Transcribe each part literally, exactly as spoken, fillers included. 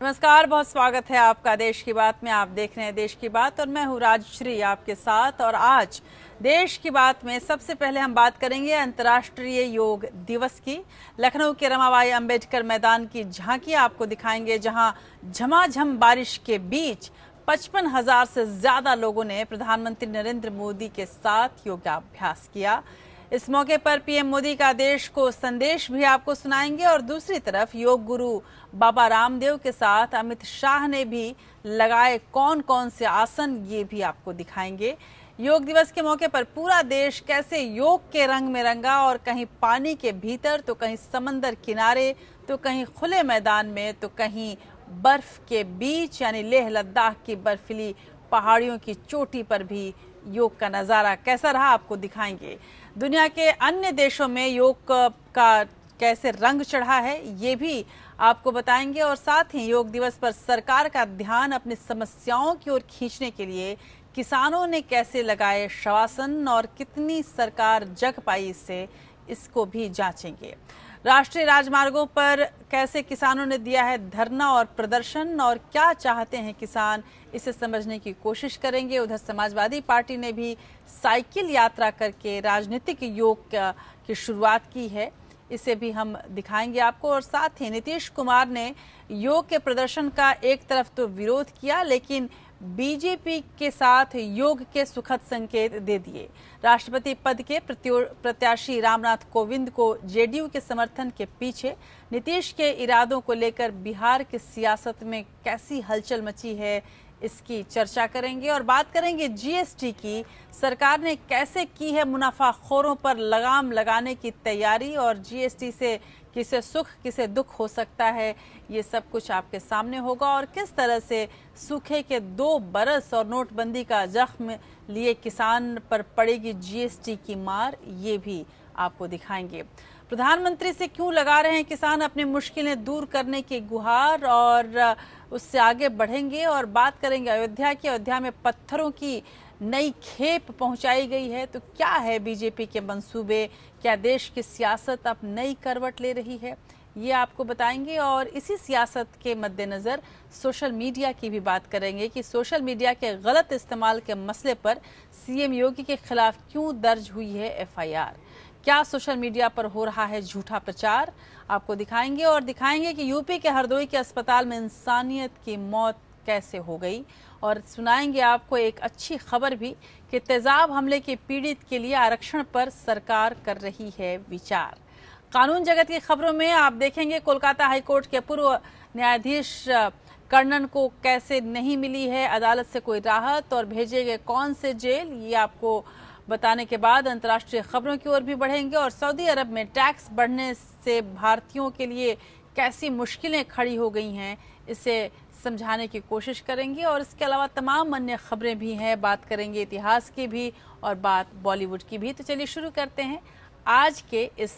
नमस्कार, बहुत स्वागत है आपका देश की बात में। आप देख रहे हैं देश की बात और मैं हूँ राजश्री आपके साथ। और आज देश की बात में सबसे पहले हम बात करेंगे अंतर्राष्ट्रीय योग दिवस की। लखनऊ के रमाबाई अंबेडकर मैदान की झांकी आपको दिखाएंगे, जहां झमाझम बारिश के बीच पचपन हजार से ज्यादा लोगों ने प्रधानमंत्री नरेंद्र मोदी के साथ योगाभ्यास किया। इस मौके पर पीएम मोदी का देश को संदेश भी आपको सुनाएंगे और दूसरी तरफ योग गुरु बाबा रामदेव के साथ अमित शाह ने भी लगाए कौन कौन से आसन, ये भी आपको दिखाएंगे। योग दिवस के मौके पर पूरा देश कैसे योग के रंग में रंगा, और कहीं पानी के भीतर तो कहीं समंदर किनारे तो कहीं खुले मैदान में तो कहीं बर्फ के बीच, यानी लेह लद्दाख की बर्फीली पहाड़ियों की चोटी पर भी योग का नजारा कैसा रहा, आपको दिखाएंगे। दुनिया के अन्य देशों में योग का कैसे रंग चढ़ा है, ये भी आपको बताएंगे। और साथ ही योग दिवस पर सरकार का ध्यान अपनी समस्याओं की ओर खींचने के लिए किसानों ने कैसे लगाए शवासन और कितनी सरकार जग पाई इससे, इसको भी जांचेंगे। राष्ट्रीय राजमार्गों पर कैसे किसानों ने दिया है धरना और प्रदर्शन, और क्या चाहते हैं किसान, इसे समझने की कोशिश करेंगे। उधर समाजवादी पार्टी ने भी साइकिल यात्रा करके राजनीतिक योग की शुरुआत की है, इसे भी हम दिखाएंगे आपको। और साथ ही नीतीश कुमार ने योग के प्रदर्शन का एक तरफ तो विरोध किया, लेकिन बीजेपी के साथ योग के सुखद संकेत दे दिए। राष्ट्रपति पद के प्रत्याशी रामनाथ कोविंद को जेडीयू के समर्थन के पीछे नीतीश के इरादों को लेकर बिहार की सियासत में कैसी हलचल मची है, इसकी चर्चा करेंगे। और बात करेंगे जीएसटी की। सरकार ने कैसे की है मुनाफाखोरों पर लगाम लगाने की तैयारी, और जीएसटी से किसे सुख किसे दुख हो सकता है, ये सब कुछ आपके सामने होगा। और किस तरह से सूखे के दो बरस और नोटबंदी का जख्म लिए किसान पर पड़ेगी जीएसटी की मार, ये भी आपको दिखाएंगे। प्रधानमंत्री से क्यों लगा रहे हैं किसान अपनी मुश्किलें दूर करने की गुहार, और उससे आगे बढ़ेंगे। और बात करेंगे अयोध्या की। अयोध्या में पत्थरों की नई खेप पहुंचाई गई है, तो क्या है बीजेपी के मंसूबे, क्या देश की सियासत अब नई करवट ले रही है, ये आपको बताएंगे। और इसी सियासत के मद्देनजर सोशल मीडिया की भी बात करेंगे कि सोशल मीडिया के गलत इस्तेमाल के मसले पर सीएम योगी के खिलाफ क्यों दर्ज हुई है एफआईआर, क्या सोशल मीडिया पर हो रहा है झूठा प्रचार, आपको दिखाएंगे। और दिखाएंगे कि यूपी के हरदोई के अस्पताल में इंसानियत की मौत कैसे हो गई। और सुनाएंगे आपको एक अच्छी खबर भी कि तेजाब हमले के पीड़ित के लिए आरक्षण पर सरकार कर रही है विचार। कानून जगत की खबरों में आप देखेंगे कोलकाता हाईकोर्ट के पूर्व न्यायाधीश कर्णन को कैसे नहीं मिली है अदालत से कोई राहत, और भेजे गए कौन से जेल, ये आपको बताने के बाद अंतर्राष्ट्रीय खबरों की ओर भी बढ़ेंगे। और सऊदी अरब में टैक्स बढ़ने से भारतीयों के लिए कैसी मुश्किलें खड़ी हो गई हैं, इसे समझाने की कोशिश करेंगे। और इसके अलावा तमाम अन्य खबरें भी हैं, बात करेंगे इतिहास की भी और बात बॉलीवुड की भी। तो चलिए शुरू करते हैं आज के इस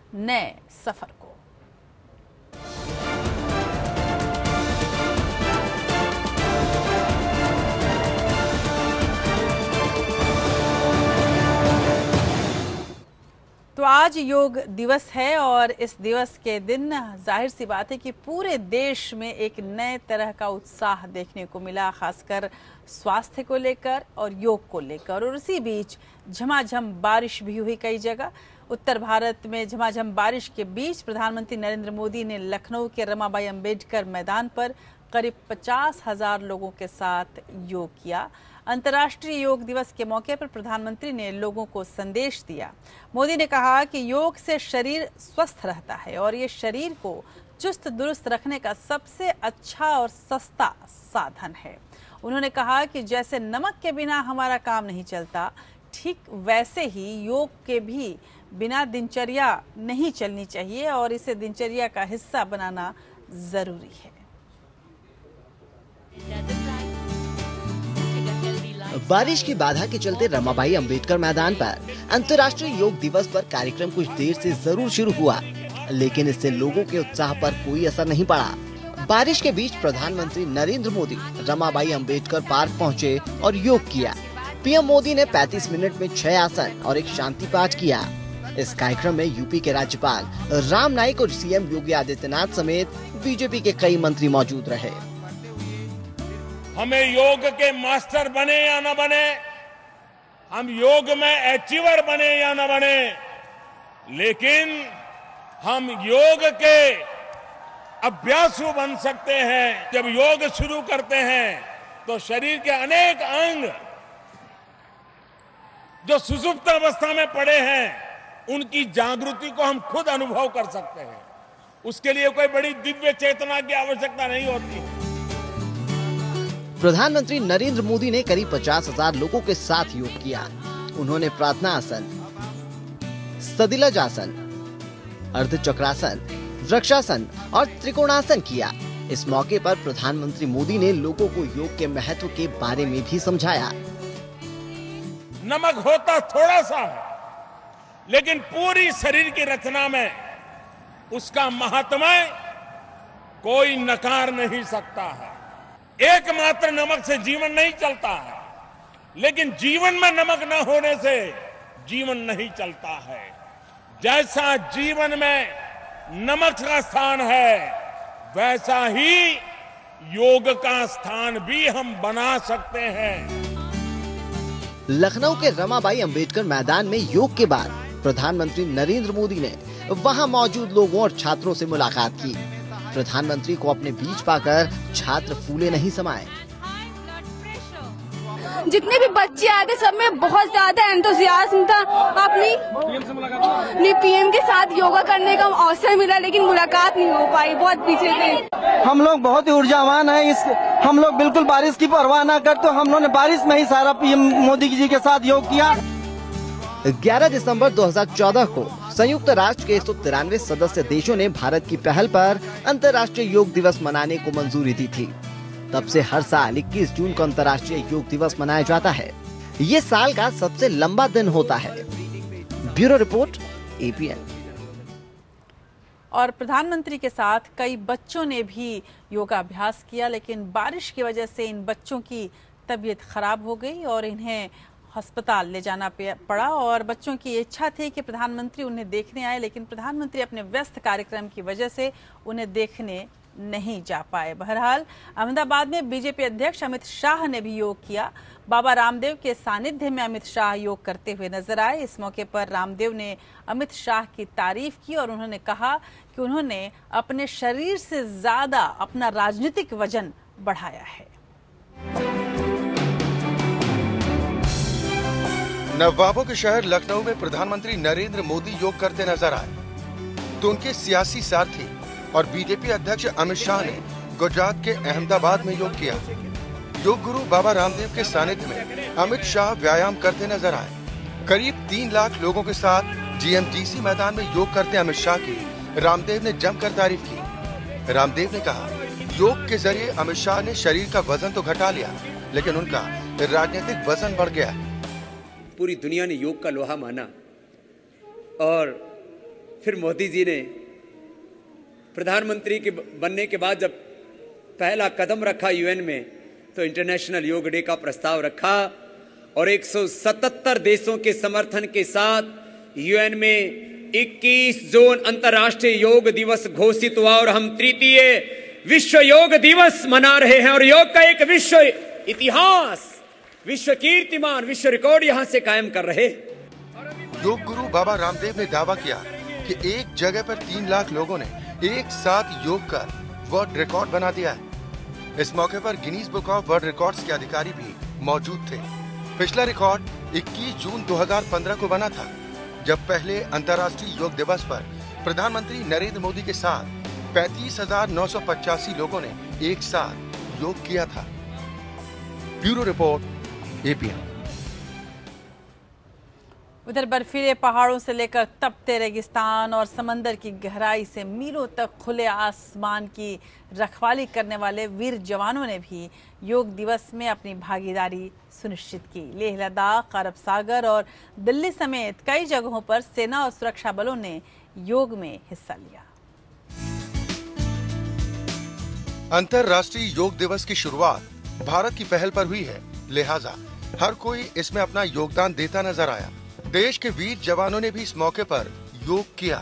नए सफर को। तो आज योग दिवस है, और इस दिवस के दिन जाहिर सी बात है कि पूरे देश में एक नए तरह का उत्साह देखने को मिला, खासकर स्वास्थ्य को लेकर और योग को लेकर। और उसी बीच झमाझम बारिश भी हुई कई जगह। उत्तर भारत में झमाझम बारिश के बीच प्रधानमंत्री नरेंद्र मोदी ने लखनऊ के रमाबाई अंबेडकर मैदान पर करीब पचास हजार लोगों के साथ योग किया। अंतर्राष्ट्रीय योग दिवस के मौके पर प्रधानमंत्री ने लोगों को संदेश दिया। मोदी ने कहा कि योग से शरीर स्वस्थ रहता है और ये शरीर को चुस्त दुरुस्त रखने का सबसे अच्छा और सस्ता साधन है। उन्होंने कहा कि जैसे नमक के बिना हमारा काम नहीं चलता, ठीक वैसे ही योग के भी बिना दिनचर्या नहीं चलनी चाहिए, और इसे दिनचर्या का हिस्सा बनाना जरूरी है। बारिश की बाधा के चलते रमाबाई अंबेडकर मैदान पर अंतर्राष्ट्रीय योग दिवस पर कार्यक्रम कुछ देर से जरूर शुरू हुआ, लेकिन इससे लोगों के उत्साह पर कोई असर नहीं पड़ा। बारिश के बीच प्रधानमंत्री नरेंद्र मोदी रमाबाई अंबेडकर पार्क पहुंचे और योग किया। पीएम मोदी ने पैंतीस मिनट में छह आसन और एक शांति पाठ किया। इस कार्यक्रम में यूपी के राज्यपाल राम नाईक और सीएम योगी आदित्यनाथ समेत बीजेपी के कई मंत्री मौजूद रहे। हमें योग के मास्टर बने या न बने, हम योग में अचीवर बने या न बने, लेकिन हम योग के अभ्यासु बन सकते हैं। जब योग शुरू करते हैं तो शरीर के अनेक अंग जो सुषुप्त अवस्था में पड़े हैं उनकी जागृति को हम खुद अनुभव कर सकते हैं। उसके लिए कोई बड़ी दिव्य चेतना की आवश्यकता नहीं होती। प्रधानमंत्री नरेंद्र मोदी ने करीब पचास हजार लोगों के साथ योग किया। उन्होंने प्रार्थना आसन, सदिलज आसन, अर्धचक्रासन, वृक्षासन और त्रिकोणासन किया। इस मौके पर प्रधानमंत्री मोदी ने लोगों को योग के महत्व के बारे में भी समझाया। नमक होता थोड़ा सा है, लेकिन पूरी शरीर की रचना में उसका महात्म्य कोई नकार नहीं सकता है। एकमात्र नमक से जीवन नहीं चलता है, लेकिन जीवन में नमक न होने से जीवन नहीं चलता है। जैसा जीवन में नमक का स्थान है, वैसा ही योग का स्थान भी हम बना सकते हैं। लखनऊ के रमाबाई अंबेडकर मैदान में योग के बाद प्रधानमंत्री नरेंद्र मोदी ने वहां मौजूद लोगों और छात्रों से मुलाकात की। प्रधानमंत्री को अपने बीच पाकर छात्र फूले नहीं समाये। जितने भी बच्चे आए थे सब में बहुत ज्यादा एंथुसियाज्म था। अपनी पीएम के साथ योगा करने का अवसर मिला, लेकिन मुलाकात नहीं हो पाई, बहुत पीछे थे। हम लोग बहुत ही ऊर्जावान हैं। इस हम लोग बिल्कुल बारिश की परवाह न कर, तो हम लोगों ने बारिश में ही सारा पीएम मोदी जी के साथ योग किया। ग्यारह दिसंबर दो हज़ार चौदह को संयुक्त राष्ट्र के एक सौ तिरानवे सदस्य देशों ने भारत की पहल पर अंतर्राष्ट्रीय योग दिवस मनाने को मंजूरी दी थी। तब से हर साल इक्कीस जून को अंतर्राष्ट्रीय योग दिवस मनाया जाता है। ये साल का सबसे लंबा दिन होता है। Bureau report, APN. और प्रधानमंत्री के साथ कई बच्चों ने भी योगाभ्यास किया, लेकिन बारिश की वजह से इन बच्चों की तबीयत खराब हो गई और इन्हें अस्पताल ले जाना पड़ा। और बच्चों की इच्छा थी कि प्रधानमंत्री उन्हें देखने आए, लेकिन प्रधानमंत्री अपने व्यस्त कार्यक्रम की वजह से उन्हें देखने नहीं जा पाए। बहरहाल अहमदाबाद में बीजेपी अध्यक्ष अमित शाह ने भी योग किया। बाबा रामदेव के सानिध्य में अमित शाह योग करते हुए नजर आए। इस मौके पर रामदेव ने अमित शाह की तारीफ की और उन्होंने कहा कि उन्होंने अपने शरीर से ज्यादा अपना राजनीतिक वजन बढ़ाया है। नवाबों के शहर लखनऊ में प्रधानमंत्री नरेंद्र मोदी योग करते नजर आए तो उनके सियासी साथी और बीजेपी अध्यक्ष अमित शाह ने गुजरात के अहमदाबाद में योग किया। योग गुरु बाबा रामदेव के सानिध्य में अमित शाह व्यायाम करते नजर आए। करीब तीन लाख लोगों के साथ जीएमडीसी मैदान में योग करते अमित शाह की रामदेव ने जमकर तारीफ की। रामदेव ने कहा, योग के जरिए अमित शाह ने शरीर का वजन तो घटा लिया, लेकिन उनका राजनीतिक वजन बढ़ गया। पूरी दुनिया ने योग का लोहा माना और फिर मोदी जी ने प्रधानमंत्री के बनने के बाद जब पहला कदम रखा यूएन में, तो इंटरनेशनल योग डे का प्रस्ताव रखा और एक सौ सतहत्तर देशों के समर्थन के साथ यूएन में इक्कीस जून अंतर्राष्ट्रीय योग दिवस घोषित हुआ और हम तृतीय विश्व योग दिवस मना रहे हैं। और योग का एक विश्व इतिहास, विश्व कीर्तिमान, विश्व रिकॉर्ड यहां से कायम कर रहे। योग गुरु बाबा रामदेव ने दावा किया कि एक जगह पर तीन लाख लोगों ने एक साथ योग कर वर्ल्ड रिकॉर्ड बना दिया है। इस मौके पर Guinness Book of World Records के अधिकारी भी मौजूद थे। पिछला रिकॉर्ड इक्कीस जून दो हज़ार पंद्रह को बना था, जब पहले अंतर्राष्ट्रीय योग दिवस पर प्रधानमंत्री नरेंद्र मोदी के साथ पैंतीस हजार नौ सौ पचासी लोगों ने एक साथ योग किया था। Bureau report, APN. उधर बर्फीले पहाड़ों से लेकर तपते रेगिस्तान और समंदर की गहराई से मीलों तक खुले आसमान की रखवाली करने वाले वीर जवानों ने भी योग दिवस में अपनी भागीदारी सुनिश्चित की। लेह लद्दाख, अरब सागर और दिल्ली समेत कई जगहों पर सेना और सुरक्षा बलों ने योग में हिस्सा लिया। अंतर्राष्ट्रीय योग दिवस की शुरुआत भारत की पहल पर हुई है, लिहाजा हर कोई इसमें अपना योगदान देता नजर आया। देश के वीर जवानों ने भी इस मौके पर योग किया।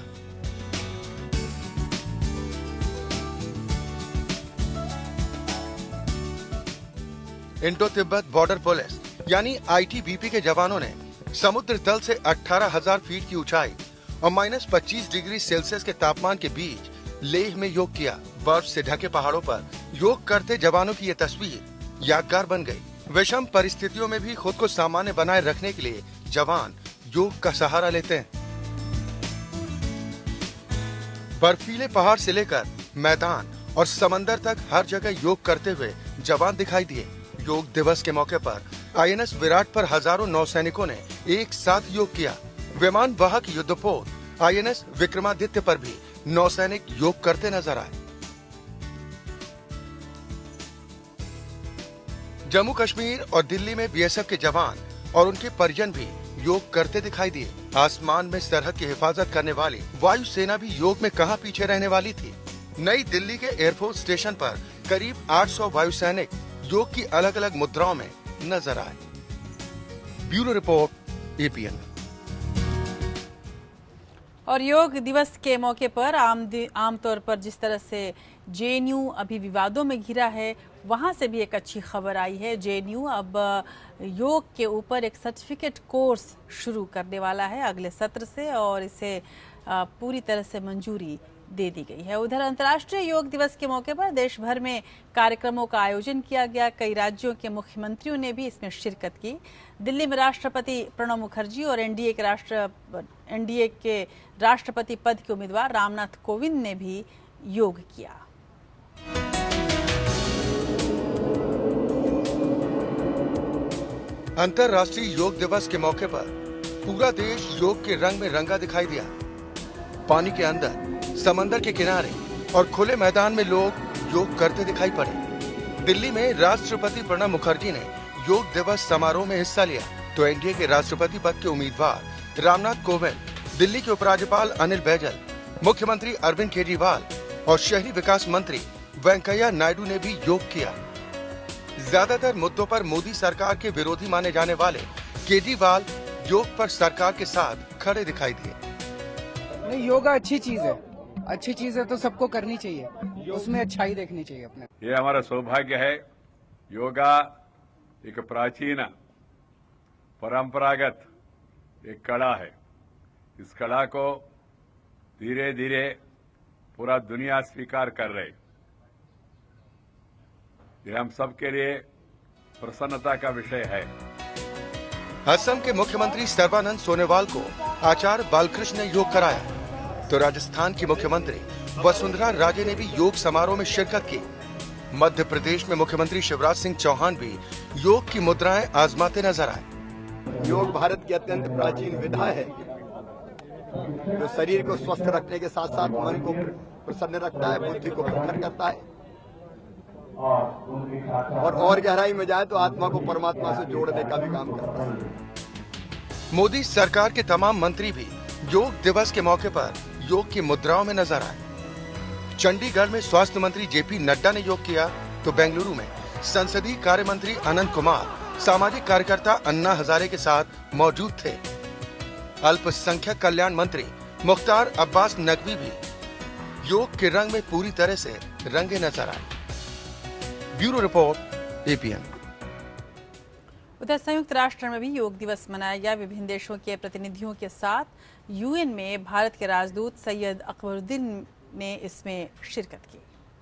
इंडो तिब्बत बॉर्डर पुलिस यानी आई टी बी पी के जवानों ने समुद्र तल से अठारह हज़ार फीट की ऊंचाई और माइनस पच्चीस डिग्री सेल्सियस के तापमान के बीच लेह में योग किया। बर्फ से ढके पहाड़ों पर योग करते जवानों की ये तस्वीर यादगार बन गई। विषम परिस्थितियों में भी खुद को सामान्य बनाए रखने के लिए जवान योग का सहारा लेते हैं। बर्फीले पहाड़ से लेकर मैदान और समंदर तक हर जगह योग करते हुए जवान दिखाई दिए। योग दिवस के मौके पर आई एन एस विराट पर हजारों नौसैनिकों ने एक साथ योग किया। विमान वाहक युद्धपोत आई एन एस विक्रमादित्य पर भी नौसैनिक योग करते नजर आए। जम्मू कश्मीर और दिल्ली में बी एस एफ के जवान और उनके परिजन भी योग करते दिखाई दिए। आसमान में सरहद की हिफाजत करने वाली वायुसेना भी योग में कहां पीछे रहने वाली थी। नई दिल्ली के एयरफोर्स स्टेशन पर करीब आठ सौ वायुसैनिक योग की अलग अलग मुद्राओं में नजर आए। Bureau report A P N. और योग दिवस के मौके पर आम आमतौर पर जिस तरह से जे एन यू अभी विवादों में घिरा है, वहां से भी एक अच्छी खबर आई है। जे एन यू अब योग के ऊपर एक सर्टिफिकेट कोर्स शुरू करने वाला है अगले सत्र से, और इसे पूरी तरह से मंजूरी दे दी गई है। उधर अंतर्राष्ट्रीय योग दिवस के मौके पर देश भर में कार्यक्रमों का आयोजन किया गया। कई राज्यों के मुख्यमंत्रियों ने भी इसमें शिरकत की। दिल्ली में राष्ट्रपति प्रणब मुखर्जी और एन डी ए के राष्ट्र एन डी ए के राष्ट्रपति पद के उम्मीदवार रामनाथ कोविंद ने भी योग किया। अंतर्राष्ट्रीय योग दिवस के मौके पर पूरा देश योग के रंग में रंगा दिखाई दिया। पानी के अंदर, समंदर के किनारे और खुले मैदान में लोग योग करते दिखाई पड़े। दिल्ली में राष्ट्रपति प्रणब मुखर्जी ने योग दिवस समारोह में हिस्सा लिया, तो एन डी ए के राष्ट्रपति पद के उम्मीदवार रामनाथ कोविंद, दिल्ली के उपराज्यपाल अनिल बैजल, मुख्यमंत्री अरविंद केजरीवाल और शहरी विकास मंत्री वेंकैया नायडू ने भी योग किया। ज्यादातर मुद्दों पर मोदी सरकार के विरोधी माने जाने वाले केजरीवाल योग पर सरकार के साथ खड़े दिखाई दिए। नहीं, योगा अच्छी चीज है, अच्छी चीज है तो सबको करनी चाहिए, उसमें अच्छाई देखनी चाहिए अपने। ये हमारा सौभाग्य है। योगा एक प्राचीन परंपरागत एक कला है। इस कला को धीरे धीरे पूरा दुनिया स्वीकार कर रही। ये हम सबके लिए प्रसन्नता का विषय है। असम के मुख्यमंत्री सर्बानंद सोनोवाल को आचार्य बालकृष्ण ने योग कराया, तो राजस्थान की मुख्यमंत्री वसुंधरा राजे ने भी योग समारोह में शिरकत की। मध्य प्रदेश में मुख्यमंत्री शिवराज सिंह चौहान भी योग की मुद्राएं आजमाते नजर आए। योग भारत की अत्यंत प्राचीन विधा है, जो शरीर को स्वस्थ रखने के साथ साथ मन को प्रसन्न रखता है, बुद्धि को प्रखर करता है, और और गहराई में जाए तो आत्मा को परमात्मा से जोड़ने का भी काम करता है। मोदी सरकार के तमाम मंत्री भी योग दिवस के मौके पर योग की मुद्राओं में नजर आए। चंडीगढ़ में स्वास्थ्य मंत्री जे पी नड्डा ने योग किया, तो बेंगलुरु में संसदीय कार्य मंत्री अनंत कुमार, सामाजिक कार्यकर्ता अन्ना हजारे के साथ मौजूद थे। अल्पसंख्यक कल्याण मंत्री मुख्तार अब्बास नकवी भी योग के रंग में पूरी तरह से रंगे नजर आए। Bureau report A P N. उधर संयुक्त राष्ट्र में भी योग दिवस मनाया गया। विभिन्न देशों के प्रतिनिधियों के साथ यू एन में भारत के राजदूत सैयद अकबरुद्दीन ने इसमें शिरकत की।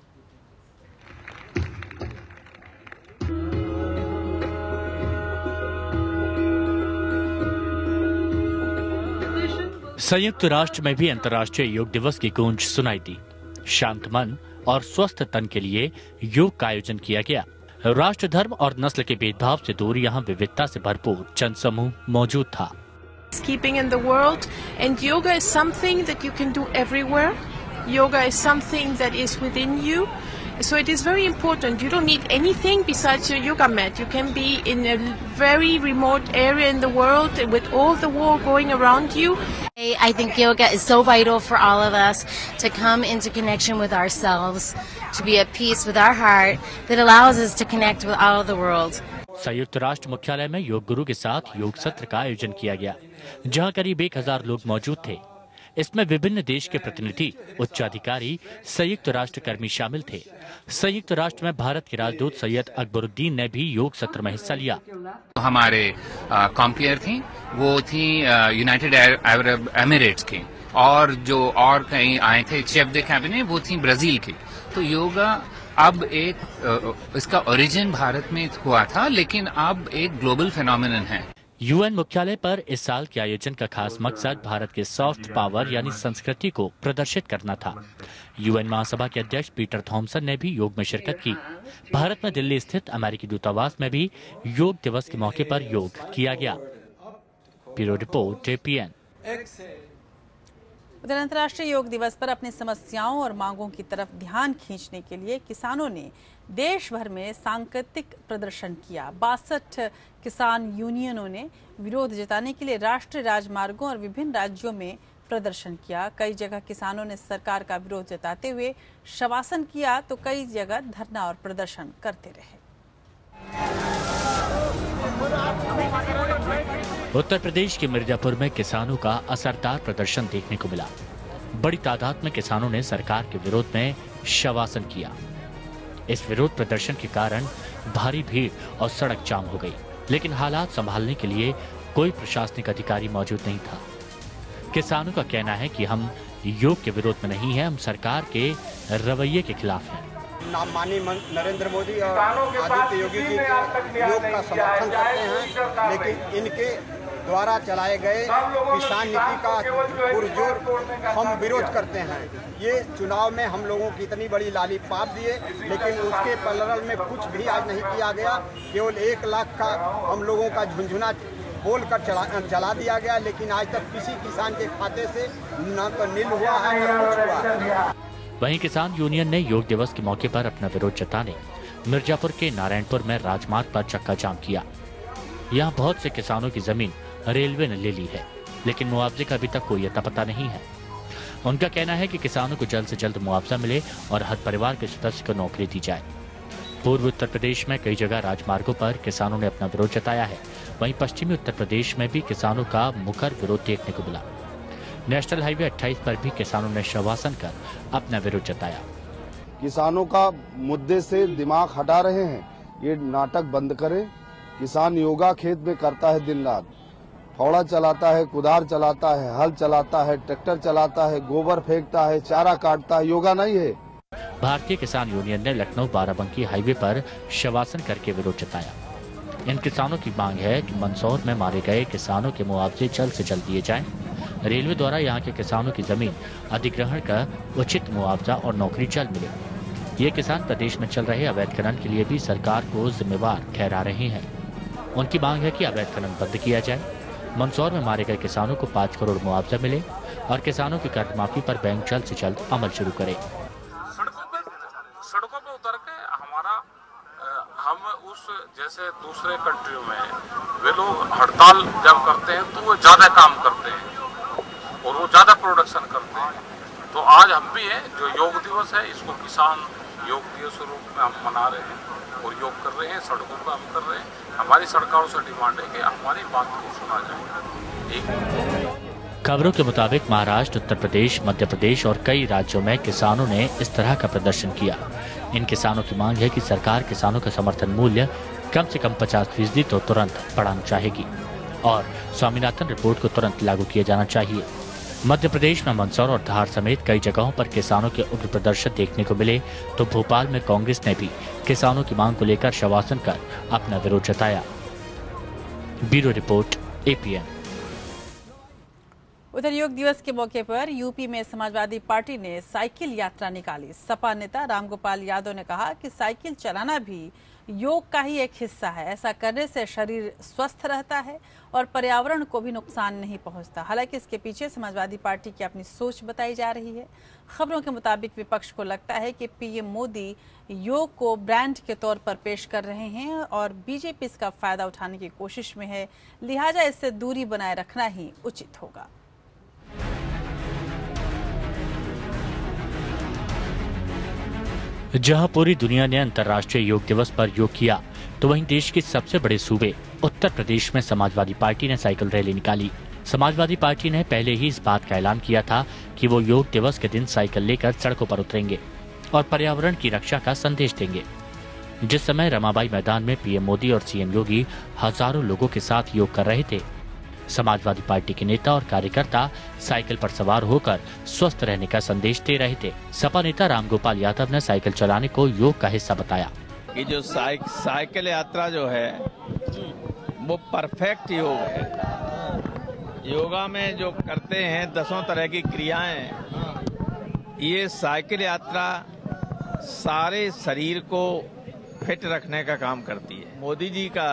संयुक्त राष्ट्र में भी अंतर्राष्ट्रीय योग दिवस की गूंज सुनाई दी। शांत मन और स्वस्थ तन के लिए योग का आयोजन किया गया। राष्ट्र, धर्म और नस्ल के भेदभाव से दूर यहाँ विविधता से भरपूर जनसमूह मौजूद था। Keeping in the world, and yoga is something that you can do everywhere. Yoga is something that is within you, so it is very important. You don't need anything besides your yoga mat. You can be in a very remote area in the world with all the war going around you. I think yoga is so vital for all of us to come into connection with ourselves, to be at peace with our heart, that allows us to connect with all of the world. संयुक्त राष्ट्र मुख्यालय में योग गुरु के साथ योग सत्र का आयोजन किया गया, जहां करीब एक हजार लोग मौजूद थे। इसमें विभिन्न देश के प्रतिनिधि, उच्चाधिकारी, संयुक्त राष्ट्र कर्मी शामिल थे। संयुक्त राष्ट्र में भारत के राजदूत सैयद अकबरुद्दीन ने भी योग सत्र में हिस्सा लिया। हमारे कॉम्पेयर थी वो थी यूनाइटेड अरब एमिरेट्स की, और जो और कहीं आए थे चीफ द कैबिनेट वो थी ब्राजील की। तो योगा अब एक इसका ओरिजिन भारत में हुआ था, लेकिन अब एक ग्लोबल फेनोमेनन है। यूएन मुख्यालय पर इस साल के आयोजन का खास मकसद भारत के सॉफ्ट पावर यानी संस्कृति को प्रदर्शित करना था। यूएन महासभा के अध्यक्ष पीटर थॉमसन ने भी योग में शिरकत की। भारत में दिल्ली स्थित अमेरिकी दूतावास में भी योग दिवस के मौके पर योग किया गया। Bureau report APN. उधर अंतर्राष्ट्रीय योग दिवस पर अपनी समस्याओं और मांगों की तरफ ध्यान खींचने के लिए किसानों ने देश भर में सांकेतिक प्रदर्शन किया। बासठ किसान यूनियनों ने विरोध जताने के लिए राष्ट्रीय राजमार्गों और विभिन्न राज्यों में प्रदर्शन किया। कई जगह किसानों ने सरकार का विरोध जताते हुए शवासन किया, तो कई जगह धरना और प्रदर्शन करते रहे। उत्तर प्रदेश के मिर्जापुर में किसानों का असरदार प्रदर्शन देखने को मिला। बड़ी तादाद में किसानों ने सरकार के विरोध में शवासन किया। इस विरोध प्रदर्शन के कारण भारी भीड़ और सड़क जाम हो गई, लेकिन हालात संभालने के लिए कोई प्रशासनिक अधिकारी मौजूद नहीं था। किसानों का कहना है कि हम योग के विरोध में नहीं हैं, हम सरकार के रवैये के खिलाफ हैं। माननीय नरेंद्र मोदी और आदित्य योगी जी के योग का समर्थन करते हैं, लेकिन इनके द्वारा चलाए गए किसान नीति का पुरजोर हम विरोध करते हैं। ये चुनाव में हम लोगों की इतनी बड़ी लालीपाप दिए, लेकिन उसके पैरेलल में कुछ भी आज नहीं किया गया। केवल एक लाख का हम लोगों का झुंझुना बोल कर चला, चला दिया गया, लेकिन आज तक किसी किसान के खाते से न तो नील हुआ है न कुछ हुआ है। वहीं किसान यूनियन ने योग दिवस के मौके पर अपना विरोध जताने मिर्जापुर के नारायणपुर में राजमार्ग पर चक्का जाम किया। यहाँ बहुत से किसानों की जमीन रेलवे ने ले ली है, लेकिन मुआवजे का अभी तक कोई अता पता नहीं है। उनका कहना है कि किसानों को जल्द से जल्द मुआवजा मिले और हर परिवार के सदस्य को नौकरी दी जाए। पूर्व उत्तर प्रदेश में कई जगह राजमार्गों पर किसानों ने अपना विरोध जताया है। वहीं पश्चिमी उत्तर प्रदेश में भी किसानों का मुखर विरोध देखने को मिला। नेशनल हाईवे अट्ठाईस पर भी किसानों ने शवासन कर अपना विरोध जताया। किसानों का मुद्दे से दिमाग हटा रहे हैं, ये नाटक बंद करें। किसान योगा खेत में करता है दिन रात, फावड़ा चलाता है, कुदार चलाता है, हल चलाता है, ट्रैक्टर चलाता है, गोबर फेंकता है, चारा काटता है, योगा नहीं है। भारतीय किसान यूनियन ने लखनऊ बाराबंकी हाईवे पर शवासन करके विरोध जताया। इन किसानों की मांग है कि मंदसौर में मारे गए किसानों के मुआवजे जल्द से जल्द दिए जाएं। रेलवे द्वारा यहाँ के किसानों की जमीन अधिग्रहण का उचित मुआवजा और नौकरी जल्द मिले। ये किसान प्रदेश में चल रहे अवैध खनन के लिए भी सरकार को जिम्मेवार ठहरा रहे हैं। उनकी मांग है कि अवैध खनन बंद किया जाए, मंदसौर में मारे गए किसानों को पाँच करोड़ मुआवजा मिले और किसानों की कर्ज माफी पर बैंक जल्द से जल्द अमल शुरू करे। सड़कों पे उतर के हमारा हम उस जैसे दूसरे कंट्रियों में वे लोग हड़ताल जब करते हैं तो वो ज्यादा काम करते हैं और वो ज्यादा प्रोडक्शन करते हैं। तो आज हम भी है जो योग दिवस है, इसको किसान योग दिवस के रूप में हम मना रहे हैं और योग कर रहे हैं, सड़कों पर हम कर रहे हैं। हमारी सरकारों से डिमांड है कि हमारी बात को सुना जाए। खबरों के मुताबिक महाराष्ट्र, उत्तर प्रदेश, मध्य प्रदेश और कई राज्यों में किसानों ने इस तरह का प्रदर्शन किया। इन किसानों की मांग है कि सरकार किसानों का समर्थन मूल्य कम से कम पचास फीसदी तो तुरंत बढ़ाना चाहेगी और स्वामीनाथन रिपोर्ट को तुरंत लागू किया जाना चाहिए। मध्य प्रदेश में मंदसौर और धार समेत कई जगहों पर किसानों के उग्र प्रदर्शन देखने को मिले, तो भोपाल में कांग्रेस ने भी किसानों की मांग को लेकर शवासन कर अपना विरोध जताया। Bureau report APN. उधर योग दिवस के मौके पर यूपी में समाजवादी पार्टी ने साइकिल यात्रा निकाली। सपा नेता रामगोपाल यादव ने कहा कि साइकिल चलाना भी योग का ही एक हिस्सा है। ऐसा करने से शरीर स्वस्थ रहता है और पर्यावरण को भी नुकसान नहीं पहुंचता। हालांकि इसके पीछे समाजवादी पार्टी की अपनी सोच बताई जा रही है। खबरों के मुताबिक विपक्ष को लगता है कि पीएम मोदी योग को ब्रांड के तौर पर पेश कर रहे हैं और बीजेपी इसका फायदा उठाने की कोशिश में है, लिहाजा इससे दूरी बनाए रखना ही उचित होगा। जहां पूरी दुनिया ने अंतर्राष्ट्रीय योग दिवस पर योग किया, तो वहीं देश के सबसे बड़े सूबे उत्तर प्रदेश में समाजवादी पार्टी ने साइकिल रैली निकाली। समाजवादी पार्टी ने पहले ही इस बात का ऐलान किया था कि वो योग दिवस के दिन साइकिल लेकर सड़कों पर उतरेंगे और पर्यावरण की रक्षा का संदेश देंगे। जिस समय रमाबाई मैदान में पीएम मोदी और सीएम योगी हजारों लोगों के साथ योग कर रहे थे, समाजवादी पार्टी के नेता और कार्यकर्ता साइकिल पर सवार होकर स्वस्थ रहने का संदेश दे रहे थे। सपा नेता रामगोपाल यादव ने साइकिल चलाने को योग का हिस्सा बताया। कि जो साइक, साइकिल यात्रा जो है वो परफेक्ट योग है। योगा में जो करते हैं दसों तरह की क्रियाएं, ये साइकिल यात्रा सारे शरीर को फिट रखने का काम करती है। मोदी जी का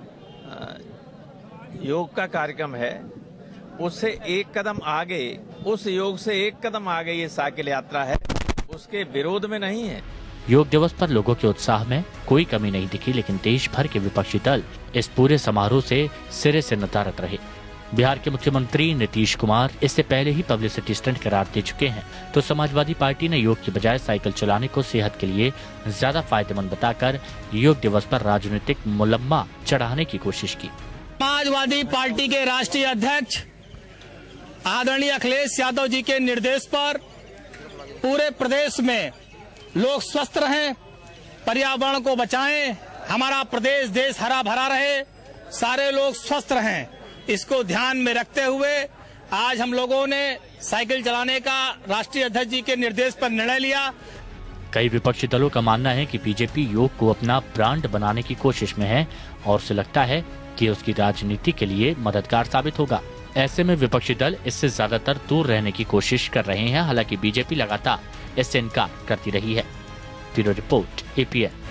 योग का कार्यक्रम है, उससे एक कदम आगे, उस योग से एक कदम आगे ये साइकिल यात्रा है, उसके विरोध में नहीं है। योग दिवस पर लोगों के उत्साह में कोई कमी नहीं दिखी, लेकिन देश भर के विपक्षी दल इस पूरे समारोह से सिरे से नदारद रहे। बिहार के मुख्यमंत्री नीतीश कुमार इससे पहले ही पब्लिसिटी स्टंट करार दे चुके हैं, तो समाजवादी पार्टी ने योग की बजाय साइकिल चलाने को सेहत के लिए ज्यादा फायदेमंद बताकर योग दिवस पर राजनीतिक मुलम्मा चढ़ाने की कोशिश की। समाजवादी पार्टी के राष्ट्रीय अध्यक्ष आदरणीय अखिलेश यादव जी के निर्देश पर पूरे प्रदेश में लोग स्वस्थ रहें, पर्यावरण को बचाएं, हमारा प्रदेश देश हरा भरा रहे, सारे लोग स्वस्थ रहें, इसको ध्यान में रखते हुए आज हम लोगों ने साइकिल चलाने का राष्ट्रीय अध्यक्ष जी के निर्देश पर निर्णय लिया। कई विपक्षी दलों का मानना है कि बीजेपी योग को अपना ब्रांड बनाने की कोशिश में है और उसे लगता है कि उसकी राजनीति के लिए मददगार साबित होगा। ऐसे में विपक्षी दल इससे ज्यादातर दूर रहने की कोशिश कर रहे हैं। हालांकि बीजेपी लगातार इससे इनकार करती रही है। Bureau report, A P N.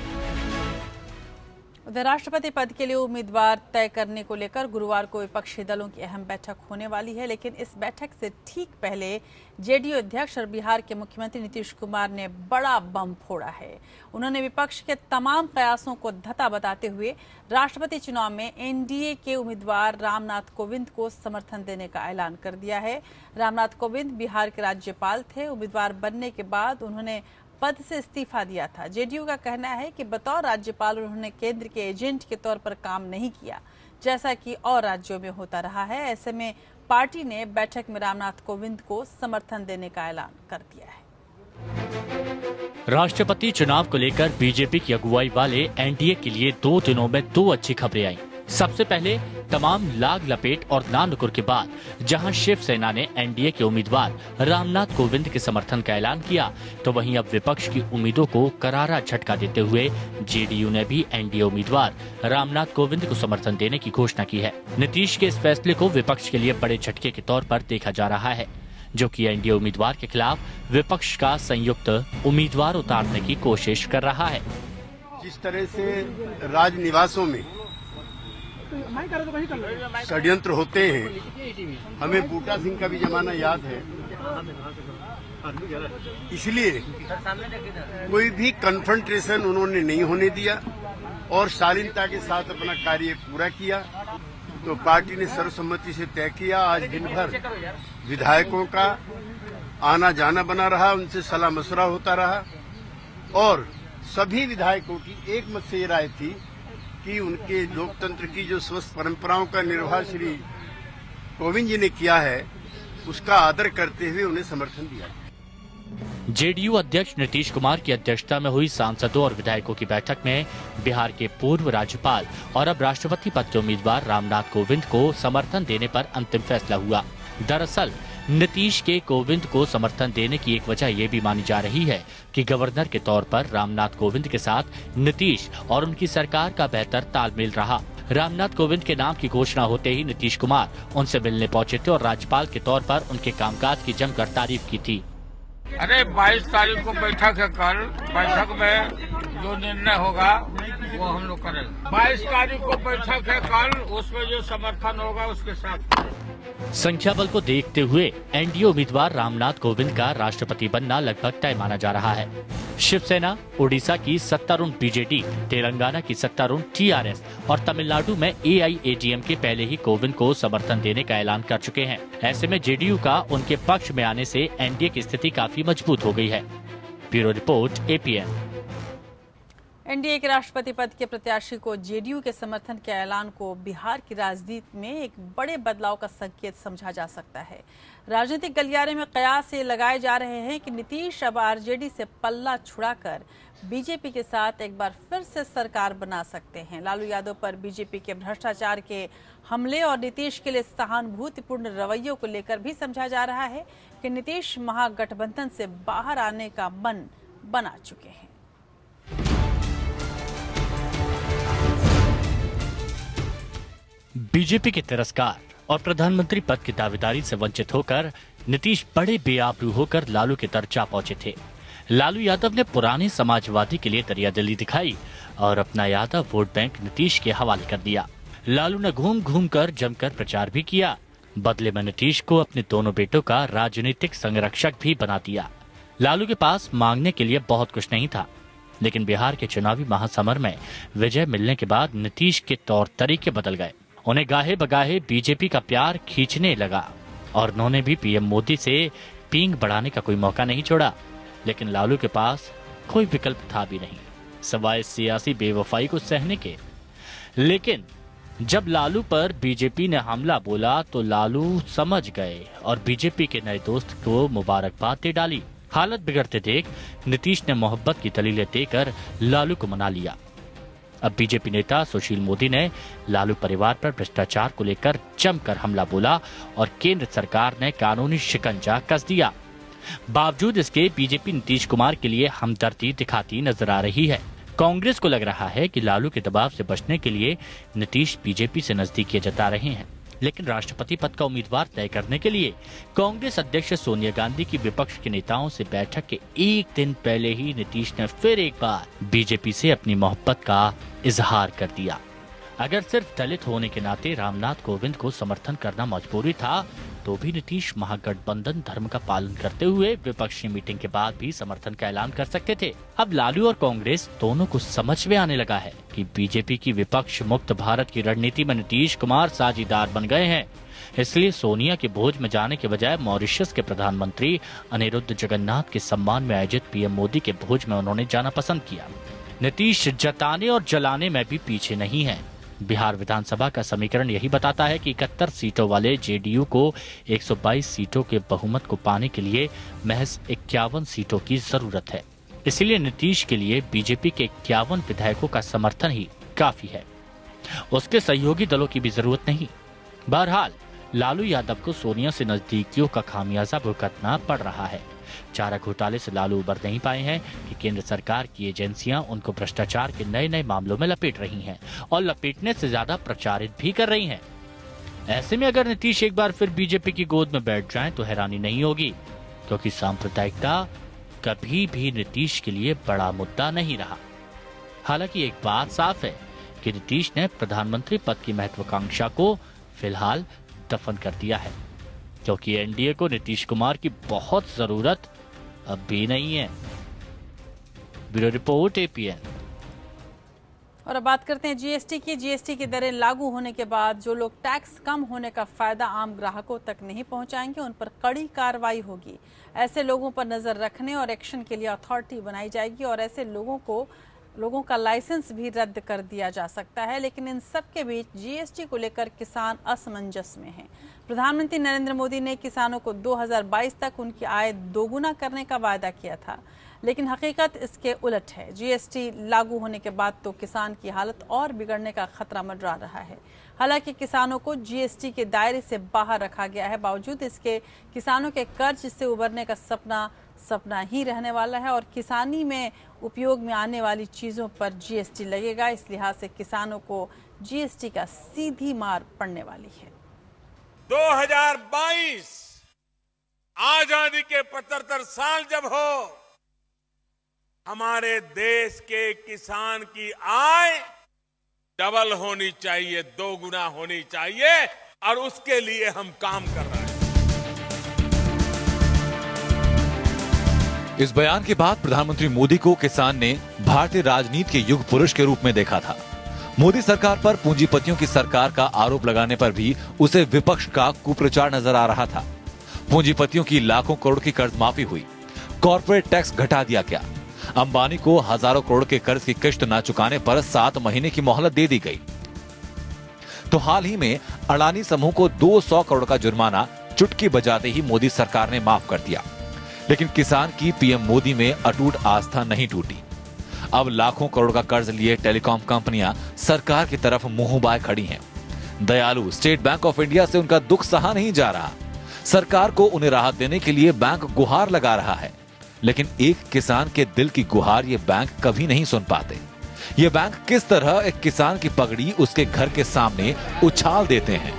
उधर राष्ट्रपति पद के लिए उम्मीदवार तय करने को लेकर गुरुवार को विपक्षी दलों की अहम बैठक होने वाली है, लेकिन इस बैठक से ठीक पहले जेडीयू अध्यक्ष और बिहार के मुख्यमंत्री नीतीश कुमार ने बड़ा बम फोड़ा है। उन्होंने विपक्ष के तमाम प्रयासों को धता बताते हुए राष्ट्रपति चुनाव में एनडीए के उम्मीदवार रामनाथ कोविंद को समर्थन देने का ऐलान कर दिया है। रामनाथ कोविंद बिहार के राज्यपाल थे। उम्मीदवार बनने के बाद उन्होंने पद से इस्तीफा दिया था। जेडीयू का कहना है कि बतौर राज्यपाल उन्होंने केंद्र के एजेंट के तौर पर काम नहीं किया, जैसा कि और राज्यों में होता रहा है। ऐसे में पार्टी ने बैठक में रामनाथ कोविंद को समर्थन देने का ऐलान कर दिया है। राष्ट्रपति चुनाव को लेकर बीजेपी की अगुवाई वाले एनडीए के लिए दो दिनों में दो अच्छी खबरें आई। सबसे पहले तमाम लाग लपेट और नानुकुर के बाद जहां शिवसेना ने एनडीए के उम्मीदवार रामनाथ कोविंद के समर्थन का ऐलान किया, तो वहीं अब विपक्ष की उम्मीदों को करारा झटका देते हुए जेडीयू ने भी एनडीए उम्मीदवार रामनाथ कोविंद को समर्थन देने की घोषणा की है। नीतीश के इस फैसले को विपक्ष के लिए बड़े झटके के तौर पर देखा जा रहा है, जो कि एनडीए उम्मीदवार के खिलाफ विपक्ष का संयुक्त उम्मीदवार उतारने की कोशिश कर रहा है। जिस तरह से राजनिवासों में षड्यंत्र होते हैं, हमें बूटा सिंह का भी जमाना याद है, इसलिए कोई भी कन्फ्रंटेशन उन्होंने नहीं होने दिया और शालीनता के साथ अपना कार्य पूरा किया। तो पार्टी ने सर्वसम्मति से तय किया। आज दिन भर विधायकों का आना जाना बना रहा, उनसे सलाह मशवरा होता रहा और सभी विधायकों की एक मत से ये राय थी कि उनके लोकतंत्र की जो स्वस्थ परंपराओं का निर्वाह श्री कोविंद जी ने किया है, उसका आदर करते हुए उन्हें समर्थन दिया। जेडीयू अध्यक्ष नीतीश कुमार की अध्यक्षता में हुई सांसदों और विधायकों की बैठक में बिहार के पूर्व राज्यपाल और अब राष्ट्रपति पद के उम्मीदवार रामनाथ कोविंद को समर्थन देने पर अंतिम फैसला हुआ। दरअसल नीतीश के कोविंद को समर्थन देने की एक वजह ये भी मानी जा रही है कि गवर्नर के तौर पर रामनाथ कोविंद के साथ नीतीश और उनकी सरकार का बेहतर तालमेल रहा। रामनाथ कोविंद के नाम की घोषणा होते ही नीतीश कुमार उनसे मिलने पहुंचे थे और राज्यपाल के तौर पर उनके कामकाज की जमकर तारीफ की थी। अरे बाईस तारीख को बैठक है, कल बैठक में जो निर्णय होगा वो हम लोग करेंगे। बाईस तारीख को बैठक है कल, उसमें जो समर्थन होगा उसके साथ। संख्या बल को देखते हुए एनडीए उम्मीदवार रामनाथ कोविंद का राष्ट्रपति बनना लगभग तय माना जा रहा है। शिवसेना, उड़ीसा की सत्तारूढ़ बीजेडी, तेलंगाना की सत्तारूढ़ टीआरएस और तमिलनाडु में एआईएडीएमके पहले ही कोविंद को समर्थन देने का ऐलान कर चुके हैं। ऐसे में जेडीयू का उनके पक्ष में आने से एनडीए की स्थिति काफी मजबूत हो गई है। Bureau report, A P N. NDA के राष्ट्रपति पद के प्रत्याशी को जेडीयू के समर्थन के ऐलान को बिहार की राजनीति में एक बड़े बदलाव का संकेत समझा जा सकता है। राजनीतिक गलियारे में कयास ये लगाए जा रहे हैं कि नीतीश अब आरजेडी से पल्ला छुड़ाकर बीजेपी के साथ एक बार फिर से सरकार बना सकते हैं। लालू यादव पर बीजेपी के भ्रष्टाचार के हमले और नीतीश के लिए सहानुभूतिपूर्ण रवैयों को लेकर भी समझा जा रहा है कि नीतीश महागठबंधन से बाहर आने का मन बना चुके हैं। बीजेपी के तिरस्कार और प्रधानमंत्री पद की दावेदारी से वंचित होकर नीतीश बड़े बेआबरू होकर लालू के तर जा पहुंचे थे। लालू यादव ने पुराने समाजवादी के लिए दरियादिली दिखाई और अपना यादव वोट बैंक नीतीश के हवाले कर दिया। लालू ने घूम घूम कर जमकर प्रचार भी किया। बदले में नीतीश को अपने दोनों बेटों का राजनीतिक संरक्षक भी बना दिया। लालू के पास मांगने के लिए बहुत कुछ नहीं था, लेकिन बिहार के चुनावी महासमर में विजय मिलने के बाद नीतीश के तौर तरीके बदल गए। उन्हें गाहे बगाहे बीजेपी का प्यार खींचने लगा और उन्होंने भी पीएम मोदी से पींग बढ़ाने का कोई मौका नहीं छोड़ा। लेकिन लालू के पास कोई विकल्प था भी नहीं सिवाय सियासी बेवफाई को सहने के। लेकिन जब लालू पर बीजेपी ने हमला बोला तो लालू समझ गए और बीजेपी के नए दोस्त को मुबारकबाद दे डाली। हालत बिगड़ते देख नीतीश ने मोहब्बत की दलीलें देकर लालू को मना लिया। अब बीजेपी नेता सुशील मोदी ने लालू परिवार पर भ्रष्टाचार को लेकर जमकर हमला बोला और केंद्र सरकार ने कानूनी शिकंजा कस दिया। बावजूद इसके बीजेपी नीतीश कुमार के लिए हमदर्दी दिखाती नजर आ रही है। कांग्रेस को लग रहा है कि लालू के दबाव से बचने के लिए नीतीश बीजेपी से नजदीकी जता रहे हैं। लेकिन राष्ट्रपति पद का उम्मीदवार तय करने के लिए कांग्रेस अध्यक्ष सोनिया गांधी की विपक्ष के नेताओं से बैठक के एक दिन पहले ही नीतीश ने फिर एक बार बीजेपी से अपनी मोहब्बत का इजहार कर दिया। अगर सिर्फ दलित होने के नाते रामनाथ कोविंद को समर्थन करना मजबूरी था तो भी नीतीश महागठबंधन धर्म का पालन करते हुए विपक्षी मीटिंग के बाद भी समर्थन का ऐलान कर सकते थे। अब लालू और कांग्रेस दोनों को समझ में आने लगा है कि बीजेपी की विपक्ष मुक्त भारत की रणनीति में नीतीश कुमार साझीदार बन गए हैं। इसलिए सोनिया के भोज में जाने के बजाय मॉरिशस के प्रधानमंत्री अनिरुद्ध जगन्नाथ के सम्मान में आयोजित पीएम मोदी के भोज में उन्होंने जाना पसंद किया। नीतीश जताने और जलाने में भी पीछे नहीं है। बिहार विधानसभा का समीकरण यही बताता है कि इकहत्तर सीटों वाले जेडीयू को एक सौ बाईस सीटों के बहुमत को पाने के लिए महज इक्यावन सीटों की जरूरत है। इसलिए नीतीश के लिए बीजेपी के इक्यावन विधायकों का समर्थन ही काफी है, उसके सहयोगी दलों की भी जरूरत नहीं। बहरहाल लालू यादव को सोनिया से नजदीकियों का खामियाजा भुगतना पड़ रहा है। चारा घोटाले से लालू उबर नहीं पाए हैं कि केंद्र सरकार की एजेंसियां उनको भ्रष्टाचार के नए नए मामलों में लपेट रही हैं और लपेटने से ज्यादा प्रचारित भी कर रही हैं। ऐसे में अगर नीतीश एक बार फिर बीजेपी की गोद में बैठ जाएं तो हैरानी नहीं होगी, क्योंकि सांप्रदायिकता कभी भी नीतीश के लिए बड़ा मुद्दा नहीं रहा। हालांकि एक बात साफ है कि नीतीश ने प्रधानमंत्री पद की महत्वाकांक्षा को फिलहाल दफन कर दिया है, क्योंकि एनडीए को नीतीश कुमार की बहुत जरूरत अब भी नहीं है। Bureau report APN. और अब बात करते हैं जीएसटी की। जीएसटी की दरें लागू होने के बाद जो लोग टैक्स कम होने का फायदा आम ग्राहकों तक नहीं पहुंचाएंगे, उन पर कड़ी कार्रवाई होगी। ऐसे लोगों पर नजर रखने और एक्शन के लिए अथॉरिटी बनाई जाएगी और ऐसे लोगों को लोगों का लाइसेंस भी रद्द कर दिया जा सकता है। लेकिन इन सब के बीच जीएसटी को लेकर किसान असमंजस में हैं। प्रधानमंत्री नरेंद्र मोदी ने किसानों को दो हज़ार बाईस तक उनकी आय दोगुना करने का वायदा किया था, लेकिन हकीकत इसके उलट है। जीएसटी लागू होने के बाद तो किसान की हालत और बिगड़ने का खतरा मंडरा रहा है। हालांकि किसानों को जीएसटी के दायरे से बाहर रखा गया है, बावजूद इसके किसानों के कर्ज से उबरने का सपना सपना ही रहने वाला है और किसानी में उपयोग में आने वाली चीजों पर जीएसटी लगेगा। इस लिहाज से किसानों को जीएसटी का सीधी मार पड़ने वाली है। दो हज़ार बाईस आजादी के पचहत्तर साल जब हो, हमारे देश के किसान की आय डबल होनी चाहिए, दो गुना होनी चाहिए और उसके लिए हम काम कर रहे हैं। इस बयान के बाद प्रधानमंत्री मोदी को किसान ने भारतीय राजनीति के युग पुरुष के रूप में देखा था। मोदी सरकार पर पूंजीपतियों की सरकार का आरोप लगाने पर भी उसे विपक्ष का कुप्रचार नजर आ रहा था। पूंजीपतियों की लाखों करोड़ की कर्ज माफी हुई, कॉर्पोरेट टैक्स घटा दिया गया, अंबानी को हजारों करोड़ के कर्ज की किश्त न चुकाने पर सात महीने की मोहलत दे दी गई। तो हाल ही में अडानी समूह को दो सौ करोड़ का जुर्माना चुटकी बजाते ही मोदी सरकार ने माफ कर दिया। लेकिन किसान की पीएम मोदी में अटूट आस्था नहीं टूटी। अब लाखों करोड़ का कर्ज लिए टेलीकॉम कंपनियां सरकार की तरफ मुंह बाय खड़ी हैं। दयालु स्टेट बैंक ऑफ इंडिया से उनका दुख सहा नहीं जा रहा। सरकार को उन्हें राहत देने के लिए बैंक गुहार लगा रहा है, लेकिन एक किसान के दिल की गुहार ये बैंक कभी नहीं सुन पाते। ये बैंक किस तरह एक किसान की पगड़ी उसके घर के सामने उछाल देते हैं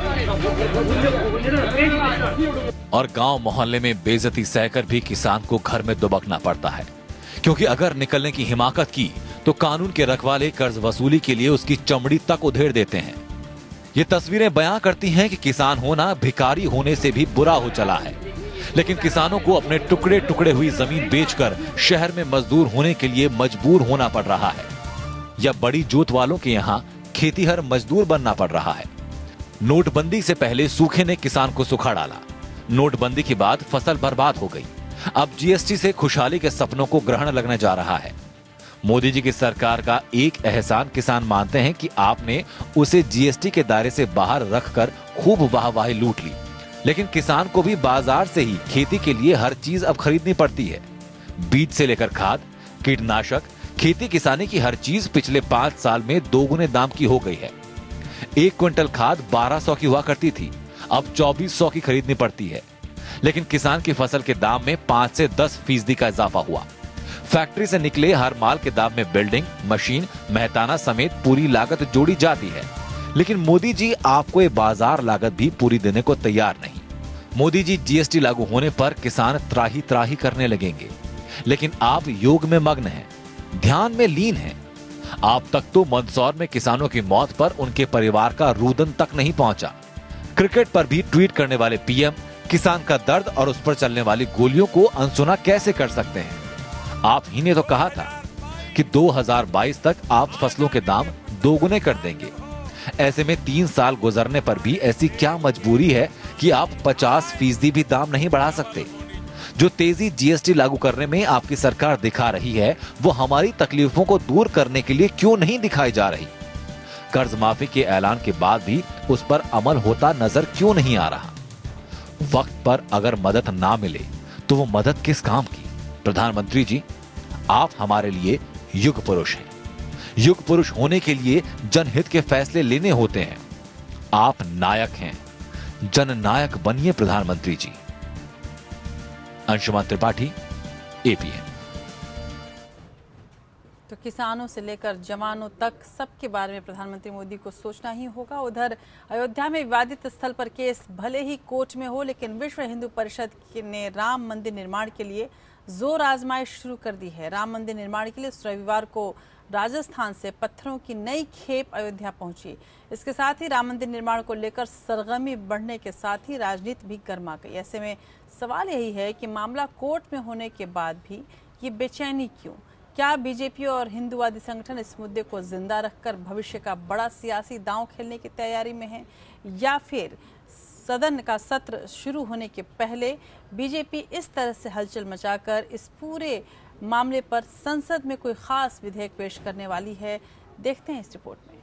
और गांव मोहल्ले में बेइज्जती सहकर भी किसान को घर में दुबकना पड़ता है, क्योंकि अगर निकलने की हिमाकत की तो कानून के रखवाले कर्ज वसूली के लिए उसकी चमड़ी तक उधेड़ देते हैं। ये तस्वीरें बयां करती हैं कि किसान होना भिखारी होने से भी बुरा हो चला है, लेकिन किसानों को अपने टुकड़े टुकड़े हुई जमीन बेचकर शहर में मजदूर होने के लिए मजबूर होना पड़ रहा है, या बड़ी जोत वालों के यहाँ खेतीहर मजदूर बनना पड़ रहा है। नोटबंदी से पहले सूखे ने किसान को सुखा डाला। नोटबंदी के बाद फसल बर्बाद हो गई। अब जीएसटी से खुशहाली के सपनों को ग्रहण लगने जा रहा है। मोदी जी की सरकार का एक एहसान किसान मानते हैं कि आपने उसे जीएसटी के दायरे से बाहर रखकर खूब वाहवाही लूट ली, लेकिन किसान को भी बाजार से ही खेती के लिए हर चीज अब खरीदनी पड़ती है। बीज से लेकर खाद, कीटनाशक, खेती किसानी की हर चीज पिछले पांच साल में दोगुने दाम की हो गई है। एक क्विंटल खाद बारह सौ की हुआ करती थी, अब चौबीस सौ की खरीदनी पड़ती है। लेकिन किसान की फसल के दाम में पांच से दस फीसदी का इजाफा हुआ। फैक्ट्री से निकले हर माल के दाम में बिल्डिंग, मशीन, मेहताना समेत पूरी लागत जोड़ी जाती है। लेकिन मोदी जी आपको ये बाजार लागत भी पूरी देने को तैयार नहीं। मोदी जी जीएसटी लागू होने पर किसान त्राही त्राही करने लगेंगे, लेकिन आप योग में मग्न हैं, ध्यान में लीन हैं। आप तक तो मंदसौर में किसानों की मौत पर उनके परिवार का रुदन तक नहीं पहुंचा। क्रिकेट पर भी ट्वीट करने वाले पीएम किसान का दर्द और उस पर चलने वाली गोलियों को अनसुना कैसे कर सकते हैं? आप ही ने तो कहा था कि दो हज़ार बाईस तक आप फसलों के दाम दोगुने कर देंगे। ऐसे में तीन साल गुजरने पर भी ऐसी क्या मजबूरी है कि आप पचास फीसदी भी दाम नहीं बढ़ा सकते? जो तेजी जीएसटी लागू करने में आपकी सरकार दिखा रही है, वो हमारी तकलीफों को दूर करने के लिए क्यों नहीं दिखाई जा रही? कर्ज माफी के ऐलान के बाद भी उस पर अमल होता नजर क्यों नहीं आ रहा? वक्त पर अगर मदद ना मिले तो वो मदद किस काम की? प्रधानमंत्री जी, आप हमारे लिए युग पुरुष हैं। युग पुरुष होने के लिए जनहित के फैसले लेने होते हैं। आप नायक हैं, जननायक बनिए प्रधानमंत्री जी। अंशुमान त्रिपाठी, एपीएन। तो किसानों से लेकर जवानों तक सबके बारे में प्रधानमंत्री मोदी को सोचना ही होगा। उधर अयोध्या में विवादित स्थल पर केस भले ही कोर्ट में हो, लेकिन विश्व हिंदू परिषद ने राम मंदिर निर्माण के लिए जोर आजमाइश शुरू कर दी है। राम मंदिर निर्माण के लिए इस रविवार को राजस्थान से पत्थरों की नई खेप अयोध्या पहुंची। इसके साथ ही राम मंदिर निर्माण को लेकर सरगर्मी बढ़ने के साथ ही राजनीति भी गर्मा गई। ऐसे में सवाल यही है कि मामला कोर्ट में होने के बाद भी ये बेचैनी क्यों? क्या बीजेपी और हिंदूवादी संगठन इस मुद्दे को जिंदा रखकर भविष्य का बड़ा सियासी दांव खेलने की तैयारी में है, या फिर सदन का सत्र शुरू होने के पहले बीजेपी इस तरह से हलचल मचाकर इस पूरे मामले पर संसद में कोई खास विधेयक पेश करने वाली है? देखते हैं इस रिपोर्ट में।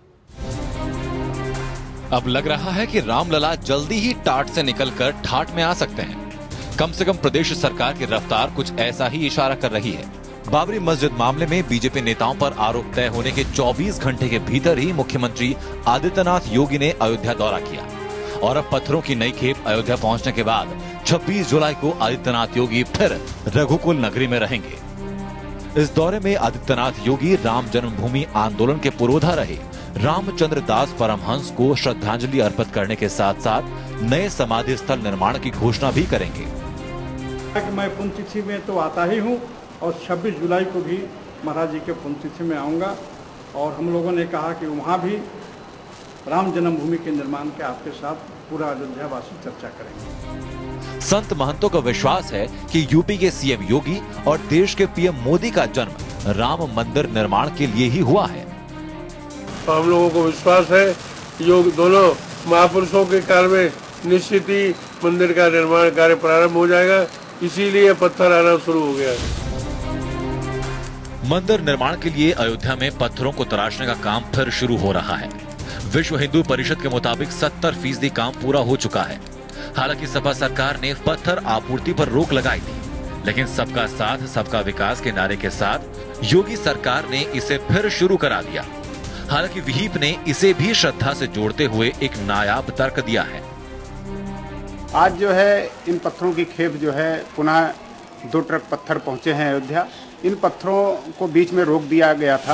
अब लग रहा है कि रामलला जल्दी ही टाट से निकलकर ठाट में आ सकते हैं। कम से कम प्रदेश सरकार की रफ्तार कुछ ऐसा ही इशारा कर रही है। बाबरी मस्जिद मामले में बीजेपी नेताओं पर आरोप तय होने के चौबीस घंटे के भीतर ही मुख्यमंत्री आदित्यनाथ योगी ने अयोध्या दौरा किया और अब पत्थरों की नई खेप अयोध्या पहुंचने के बाद छब्बीस जुलाई को आदित्यनाथ योगी फिर रघुकुल नगरी में रहेंगे। इस दौरे में आदित्यनाथ योगी राम जन्मभूमि आंदोलन के पुरोधा रहे रामचंद्र दास परमहंस को श्रद्धांजलि अर्पित करने के साथ साथ नए समाधि स्थल निर्माण की घोषणा भी करेंगे। मैं पुण्यतिथि में तो आता ही हूँ और छब्बीस जुलाई को भी महाराज जी के पुण्यतिथि में आऊँगा, और हम लोगों ने कहा कि वहाँ भी राम जन्मभूमि के निर्माण के आपके साथ पूरा अयोध्यावासी चर्चा करेंगे। संत महंतों का विश्वास है कि यूपी के सीएम योगी और देश के पीएम मोदी का जन्म राम मंदिर निर्माण के लिए ही हुआ है। हम लोगों को विश्वास है योग दोनों महापुरुषों के काल में निश्चित ही मंदिर का निर्माण कार्य प्रारंभ हो जाएगा, इसीलिए पत्थर आना शुरू हो गया है। मंदिर निर्माण के लिए अयोध्या में पत्थरों को तराशने का काम फिर शुरू हो रहा है। विश्व हिंदू परिषद के मुताबिक सत्तर फीसदी काम पूरा हो चुका है। हालांकि सपा सरकार ने पत्थर आपूर्ति पर रोक लगाई थी, लेकिन सबका साथ सबका विकास के नारे के साथ योगी सरकार ने इसे फिर शुरू करा दिया। हालांकि विहिप ने इसे भी श्रद्धा से जोड़ते हुए एक नायाब तर्क दिया है। आज जो है इन पत्थरों की खेप जो है पुनः दो ट्रक पत्थर पहुंचे हैं अयोध्या। इन पत्थरों को बीच में रोक दिया गया था।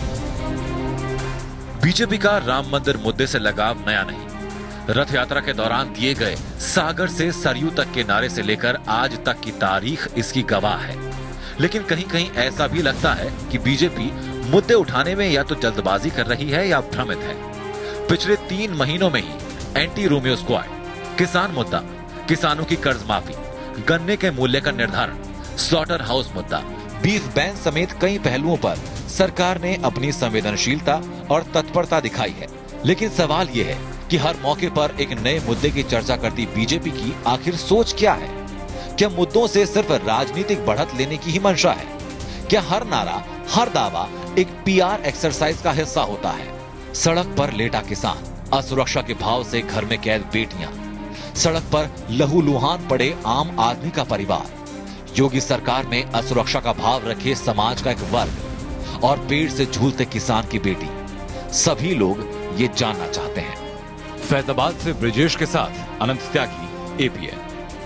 बीजेपी का राम मंदिर मुद्दे से लगाव नया नहीं। रथ यात्रा के दौरान दिए गए सागर से सरयू तक के नारे से लेकर आज तक की तारीख इसकी गवाह है। लेकिन कहीं कहीं ऐसा भी लगता है कि बीजेपी मुद्दे उठाने में या तो जल्दबाजी कर रही है या भ्रमित है। पिछले तीन महीनों में ही एंटी रोमियो स्क्वाड, किसान मुद्दा, किसानों की कर्ज माफी, गन्ने के मूल्य का निर्धारण, स्लॉटर हाउस मुद्दा, बीफ बैन समेत कई पहलुओं पर सरकार ने अपनी संवेदनशीलता और तत्परता दिखाई है। लेकिन सवाल ये है कि हर मौके पर एक नए मुद्दे की चर्चा करती बीजेपी की आखिर सोच क्या है? क्या मुद्दों से सिर्फ राजनीतिक बढ़त लेने की ही मंशा है? क्या हर नारा, हर दावा एक पीआर एक्सरसाइज का हिस्सा होता है? सड़क पर लेटा किसान, असुरक्षा के भाव से घर में कैद बेटियां, सड़क पर लहूलुहान पड़े आम आदमी का परिवार, योगी सरकार में असुरक्षा का भाव रखे समाज का एक वर्ग और पेड़ से झूलते किसान की बेटी, सभी लोग ये जानना चाहते हैं। फैजाबाद से ब्रिजेश के साथ अनंत त्यागी, एपीएन।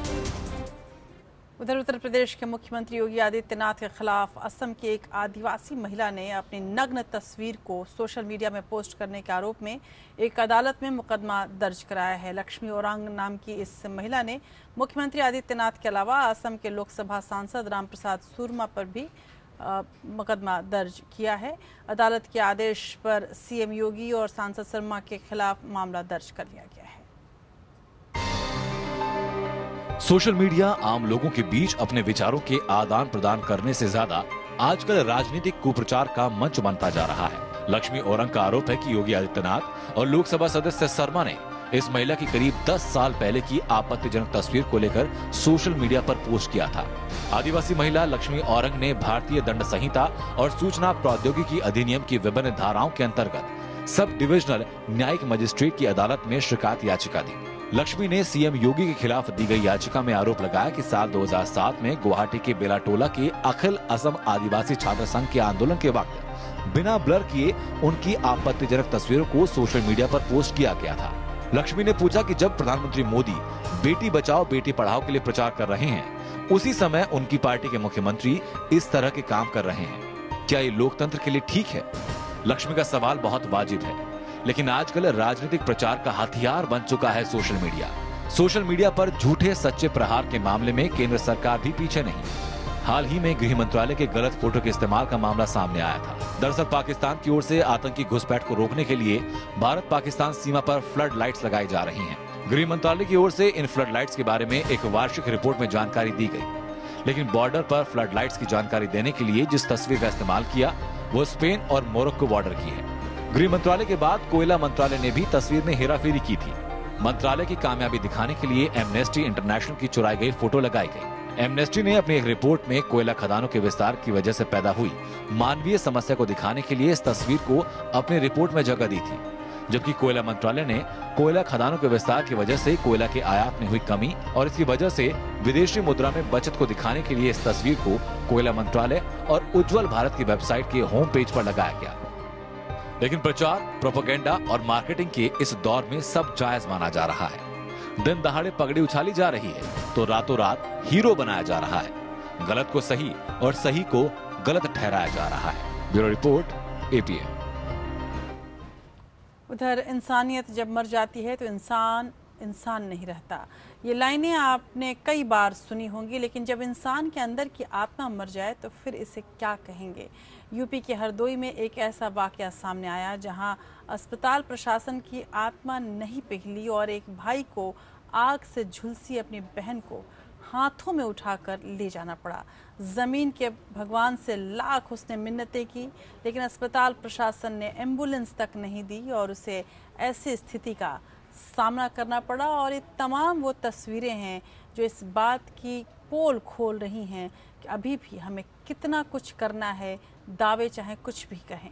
उधर उत्तर प्रदेश के मुख्यमंत्री योगी आदित्यनाथ के खिलाफ असम की एक आदिवासी महिला ने अपनी नग्न तस्वीर को सोशल मीडिया में पोस्ट करने के आरोप में एक अदालत में मुकदमा दर्ज कराया है। लक्ष्मी ओरांग नाम की इस महिला ने मुख्यमंत्री आदित्यनाथ के अलावा असम के लोकसभा सांसद रामप्रसाद सुरमा पर भी आ, मुकदमा दर्ज किया है। अदालत के आदेश पर सीएम योगी और सांसद शर्मा के खिलाफ मामला दर्ज कर लिया गया है। सोशल मीडिया आम लोगों के बीच अपने विचारों के आदान प्रदान करने से ज्यादा आजकल राजनीतिक कुप्रचार का मंच बनता जा रहा है। लक्ष्मी ओरंग का आरोप है कि योगी आदित्यनाथ और लोकसभा सदस्य शर्मा ने इस महिला की करीब दस साल पहले की आपत्तिजनक तस्वीर को लेकर सोशल मीडिया पर पोस्ट किया था। आदिवासी महिला लक्ष्मी ओरंग ने भारतीय दंड संहिता और सूचना प्रौद्योगिकी अधिनियम की विभिन्न धाराओं के अंतर्गत सब डिविजनल न्यायिक मजिस्ट्रेट की अदालत में शिकायत याचिका दी। लक्ष्मी ने सीएम योगी के खिलाफ दी गई याचिका में आरोप लगाया कि साल दो हज़ार सात में गुवाहाटी के बेलाटोला के अखिल असम आदिवासी छात्र संघ के आंदोलन के वक्त बिना ब्लर किए उनकी आपत्तिजनक तस्वीरों को सोशल मीडिया पर पोस्ट किया गया था। लक्ष्मी ने पूछा कि जब प्रधानमंत्री मोदी बेटी बचाओ बेटी पढ़ाओ के लिए प्रचार कर रहे हैं, उसी समय उनकी पार्टी के मुख्यमंत्री इस तरह के काम कर रहे हैं, क्या ये लोकतंत्र के लिए ठीक है? लक्ष्मी का सवाल बहुत वाजिब है, लेकिन आजकल राजनीतिक प्रचार का हथियार बन चुका है सोशल मीडिया। सोशल मीडिया पर झूठे सच्चे प्रहार के मामले में केंद्र सरकार भी पीछे नहीं। हाल ही में गृह मंत्रालय के गलत फोटो के इस्तेमाल का मामला सामने आया था। दरअसल पाकिस्तान की ओर से आतंकी घुसपैठ को रोकने के लिए भारत पाकिस्तान सीमा पर फ्लड लाइट्स लगाई जा रही हैं। गृह मंत्रालय की ओर से इन फ्लड लाइट्स के बारे में एक वार्षिक रिपोर्ट में जानकारी दी गई, लेकिन बॉर्डर पर फ्लड लाइट्स की जानकारी देने के लिए जिस तस्वीर का इस्तेमाल किया वो स्पेन और मोरक्को बॉर्डर की है। गृह मंत्रालय के बाद कोयला मंत्रालय ने भी तस्वीर में हेराफेरी की थी। मंत्रालय की कामयाबी दिखाने के लिए एमनेस्टी इंटरनेशनल की चुराई गई फोटो लगाई गई। एमनेस्टी ने अपनी एक रिपोर्ट में कोयला खदानों के विस्तार की वजह से पैदा हुई मानवीय समस्या को दिखाने के लिए इस तस्वीर को अपनी रिपोर्ट में जगह दी थी, जबकि कोयला मंत्रालय ने कोयला खदानों के विस्तार की वजह से कोयला के आयात में हुई कमी और इसकी वजह से विदेशी मुद्रा में बचत को दिखाने के लिए इस तस्वीर को कोयला मंत्रालय और उज्ज्वल भारत की वेबसाइट के होम पेज पर लगाया गया। लेकिन प्रचार, प्रोपेगेंडा और मार्केटिंग के इस दौर में सब जायज माना जा रहा है। दिन दहाड़े पगड़ी उछाली जा रही है तो रातों रात हीरो बनाया जा रहा है। गलत को सही और सही को गलत ठहराया जा रहा है। Bureau report, APN. उधर इंसानियत जब मर जाती है तो इंसान इंसान नहीं रहता। ये लाइनें आपने कई बार सुनी होंगी, लेकिन जब इंसान के अंदर की आत्मा मर जाए तो फिर इसे क्या कहेंगे। यूपी के हरदोई में एक ऐसा वाकया सामने आया जहां अस्पताल प्रशासन की आत्मा नहीं पिघली और एक भाई को आग से झुलसी अपनी बहन को हाथों में उठाकर ले जाना पड़ा। ज़मीन के भगवान से लाख उसने मिन्नतें की, लेकिन अस्पताल प्रशासन ने एम्बुलेंस तक नहीं दी और उसे ऐसी स्थिति का सामना करना पड़ा। और ये तमाम वो तस्वीरें हैं जो इस बात की पोल खोल रही हैं कि अभी भी हमें कितना कुछ करना है दावे चाहे कुछ भी कहें।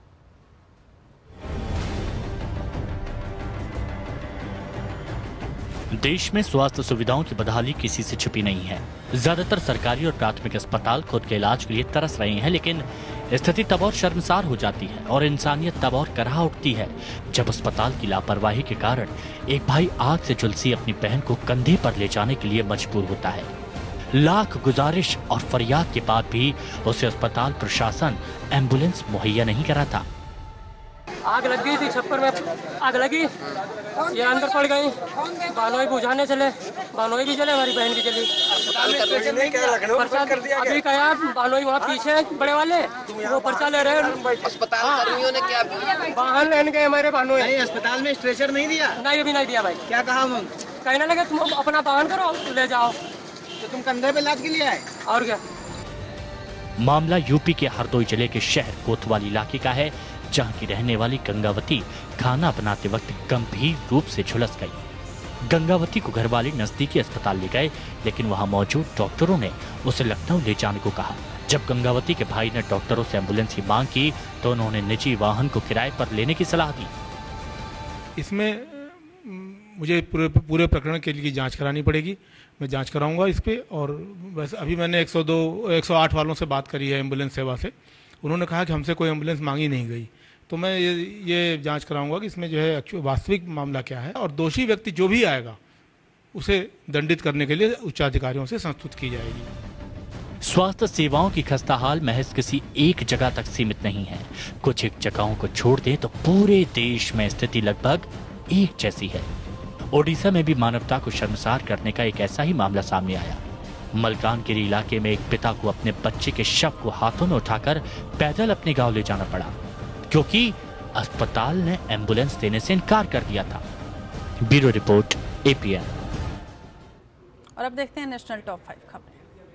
देश में स्वास्थ्य सुविधाओं की बदहाली किसी से छुपी नहीं है। ज्यादातर सरकारी और प्राथमिक अस्पताल खुद के इलाज के लिए तरस रहे हैं, लेकिन स्थिति तब और शर्मसार हो जाती है और इंसानियत तब और कराह उठती है जब अस्पताल की लापरवाही के कारण एक भाई आग से झुलसी अपनी बहन को कंधे पर ले जाने के लिए मजबूर होता है। लाख गुजारिश और फरियाद के बाद भी उसे अस्पताल प्रशासन एम्बुलेंस मुहैया नहीं कराता। आग लग गई थी, छप्पर में आग लगी, ये अंदर पड़ गई, बानोई बुझाने चले, बानोई भी चले, हमारी बहन की चली। अभी कहा बानोई वहाँ पीछे बड़े वाले वो पर्चा ले रहे हैं। अस्पताल कर्मियों ने क्या वाहन लेने गए हमारे बानोई। नहीं, अस्पताल में स्ट्रेचर नहीं दिया। नहीं, अभी नहीं दिया भाई। क्या कहा? कहने लगे तुम अपना वाहन करो, ले जाओ। तो तुम कंधे पे इलाज के लिए आए और क्या? मामला यूपी के हरदोई जिले के शहर कोतवाल इलाके का है, जहां की रहने वाली गंगावती खाना बनाते वक्त गंभीर रूप से झुलस गई। गंगावती को घरवाले नजदीकी अस्पताल ले गए, लेकिन वहां मौजूद डॉक्टरों ने उसे लखनऊ ले जाने को कहा। जब गंगावती के भाई ने डॉक्टरों से एम्बुलेंस की मांग की तो उन्होंने निजी वाहन को किराए पर लेने की सलाह दी। इसमें मुझे पूरे पूरे प्रकरण के लिए जांच करानी पड़ेगी, मैं जांच कराऊंगा इस पे। और बस अभी मैंने एक सौ दो एक सौ आठ वालों से बात करी है एम्बुलेंस सेवा से, उन्होंने कहा कि हमसे कोई एम्बुलेंस मांगी नहीं गई। तो मैं ये ये जांच कराऊंगा कि इसमें जो है वास्तविक मामला क्या है, और दोषी व्यक्ति जो भी आएगा उसे दंडित करने के लिए उच्चाधिकारियों से संस्तुत की जाएगी। स्वास्थ्य सेवाओं की खस्ताहाल महज किसी एक जगह तक सीमित नहीं है। कुछ एक जगहों को छोड़ दे तो पूरे देश में स्थिति लगभग एक जैसी है। ओडिशा में भी मानवता को शर्मसार करने का एक ऐसा ही मामला सामने आया। मलकानगिरी इलाके में एक पिता को अपने बच्चे के शव को हाथों में उठाकर पैदल अपने गांव ले जाना पड़ा, क्योंकि अस्पताल ने एम्बुलेंस देने से इनकार कर दिया था। Bureau report A P N. और अब देखते हैं नेशनल टॉप फाइव खबरें।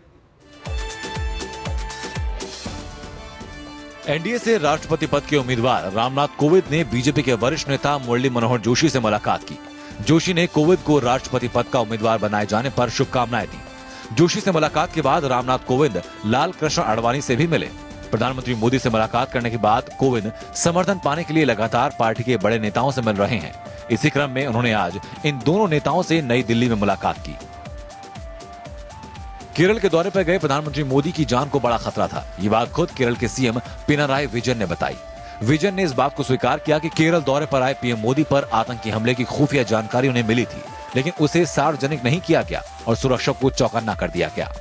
एनडीए से राष्ट्रपति पद के उम्मीदवार रामनाथ कोविंद ने बीजेपी के वरिष्ठ नेता मुरली मनोहर जोशी से मुलाकात की। जोशी ने कोविंद को राष्ट्रपति पद का उम्मीदवार बनाए जाने पर शुभकामनाएं दी। जोशी से मुलाकात के बाद रामनाथ कोविंद लाल कृष्ण आडवाणी से भी मिले। प्रधानमंत्री मोदी से मुलाकात करने के बाद कोविंद समर्थन पाने के लिए लगातार पार्टी के बड़े नेताओं से मिल रहे हैं। इसी क्रम में उन्होंने आज इन दोनों नेताओं से नई दिल्ली में मुलाकात की। केरल के दौरे पर गए प्रधानमंत्री मोदी की जान को बड़ा खतरा था। ये बात खुद केरल के सीएम पिनाराई विजयन ने बताई। विजयन ने इस बात को स्वीकार किया कि केरल दौरे पर आए पीएम मोदी पर आतंकी हमले की खुफिया जानकारी उन्हें मिली थी, लेकिन उसे सार्वजनिक नहीं किया गया और सुरक्षा को चौकन्ना कर दिया गया।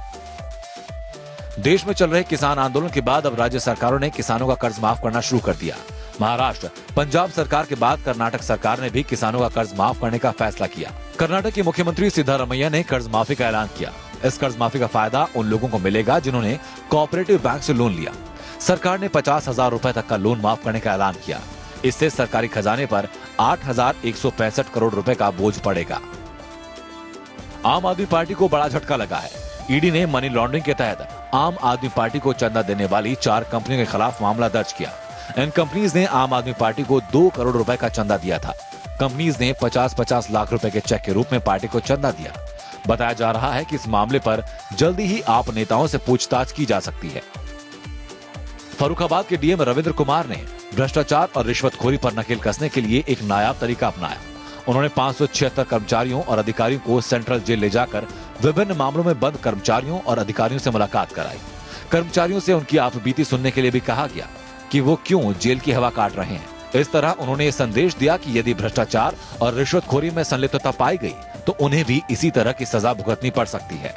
देश में चल रहे किसान आंदोलन के बाद अब राज्य सरकारों ने किसानों का कर्ज माफ करना शुरू कर दिया। महाराष्ट्र, पंजाब सरकार के बाद कर्नाटक सरकार ने भी किसानों का कर्ज माफ करने का फैसला किया। कर्नाटक के मुख्यमंत्री सिद्धारमैया ने कर्ज माफी का ऐलान किया। इस कर्ज माफी का फायदा उन लोगों को मिलेगा जिन्होंने कोऑपरेटिव बैंक से लोन लिया। सरकार ने पचास हजार रूपए तक का लोन माफ करने का ऐलान किया। इससे सरकारी खजाने पर आठ हजार एक सौ पैंसठ करोड़ रुपए का बोझ पड़ेगा। आम आदमी पार्टी को बड़ा झटका लगा है। ईडी ने मनी लॉन्ड्रिंग के तहत आम आदमी पार्टी को चंदा देने वाली चार कंपनियों के खिलाफ मामला दर्ज किया। इन कंपनीज ने आम आदमी पार्टी को दो करोड़ रुपए का चंदा दिया था। कंपनीज ने पचास पचास लाख रुपए के चेक के रूप में पार्टी को चंदा दिया। बताया जा रहा है कि इस मामले पर जल्दी ही आप नेताओं से पूछताछ की जा सकती है। फर्रुखाबाद के डीएम रविंद्र कुमार ने भ्रष्टाचार और रिश्वतखोरी पर नकेल कसने के लिए एक नायाब तरीका अपनाया। उन्होंने पाँच सौ छिहत्तर कर्मचारियों और अधिकारियों को सेंट्रल जेल ले जाकर विभिन्न मामलों में बंद कर्मचारियों और अधिकारियों से मुलाकात कराई। कर्मचारियों से उनकी आपबीती सुनने के लिए भी कहा गया कि वो क्यों जेल की हवा काट रहे हैं। इस तरह उन्होंने ये संदेश दिया कि यदि भ्रष्टाचार और रिश्वतखोरी में संलिप्तता पाई गई तो उन्हें भी इसी तरह की सजा भुगतनी पड़ सकती है।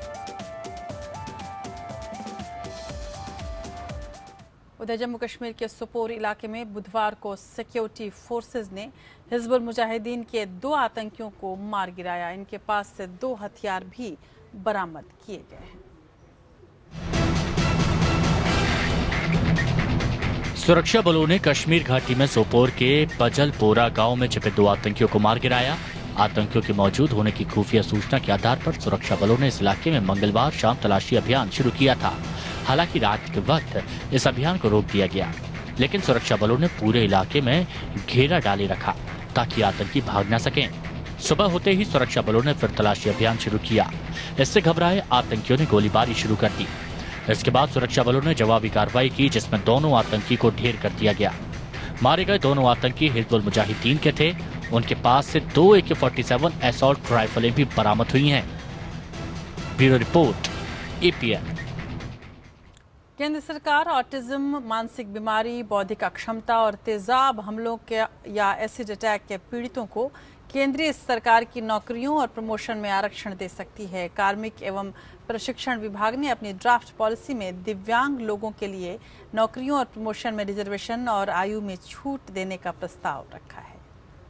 उधर जम्मू कश्मीर के सोपोर इलाके में बुधवार को सिक्योरिटी फोर्सेज ने हिजबुल मुजाहिदीन के दो आतंकियों को मार गिराया। इनके पास से दो हथियार भी बरामद किए गए हैं। सुरक्षा बलों ने कश्मीर घाटी में सोपोर के पजलपोरा गांव में छिपे दो आतंकियों को मार गिराया। आतंकियों के मौजूद होने की खुफिया सूचना के आधार पर सुरक्षा बलों ने इस इलाके में मंगलवार शाम तलाशी अभियान शुरू किया था। हालांकि रात के वक्त इस अभियान को रोक दिया गया, लेकिन सुरक्षा बलों ने पूरे इलाके में घेरा डाले रखा ताकि आतंकी भाग न सकें। सुबह होते ही सुरक्षा बलों ने फिर तलाशी अभियान शुरू किया। इससे घबराए आतंकियों ने गोलीबारी शुरू कर दी। इसके बाद सुरक्षा बलों ने जवाबी कार्रवाई की, जिसमें दोनों आतंकी को ढेर कर दिया गया। मारे गए दोनों आतंकी हिजबुल मुजाहिदीन के थे। उनके पास से दो ए के फोर्टी सेवन असॉल्ट राइफलें भी बरामद हुई हैं। Bureau report, A P N. केंद्र सरकार ऑटिज्म, मानसिक बीमारी, बौद्धिक अक्षमता और तेजाब हमलों के या एसिड अटैक के पीड़ितों को केंद्रीय सरकार की नौकरियों और प्रमोशन में आरक्षण दे सकती है। कार्मिक एवं प्रशिक्षण विभाग ने अपनी ड्राफ्ट पॉलिसी में दिव्यांग लोगों के लिए नौकरियों और प्रमोशन में रिजर्वेशन और आयु में छूट देने का प्रस्ताव रखा है।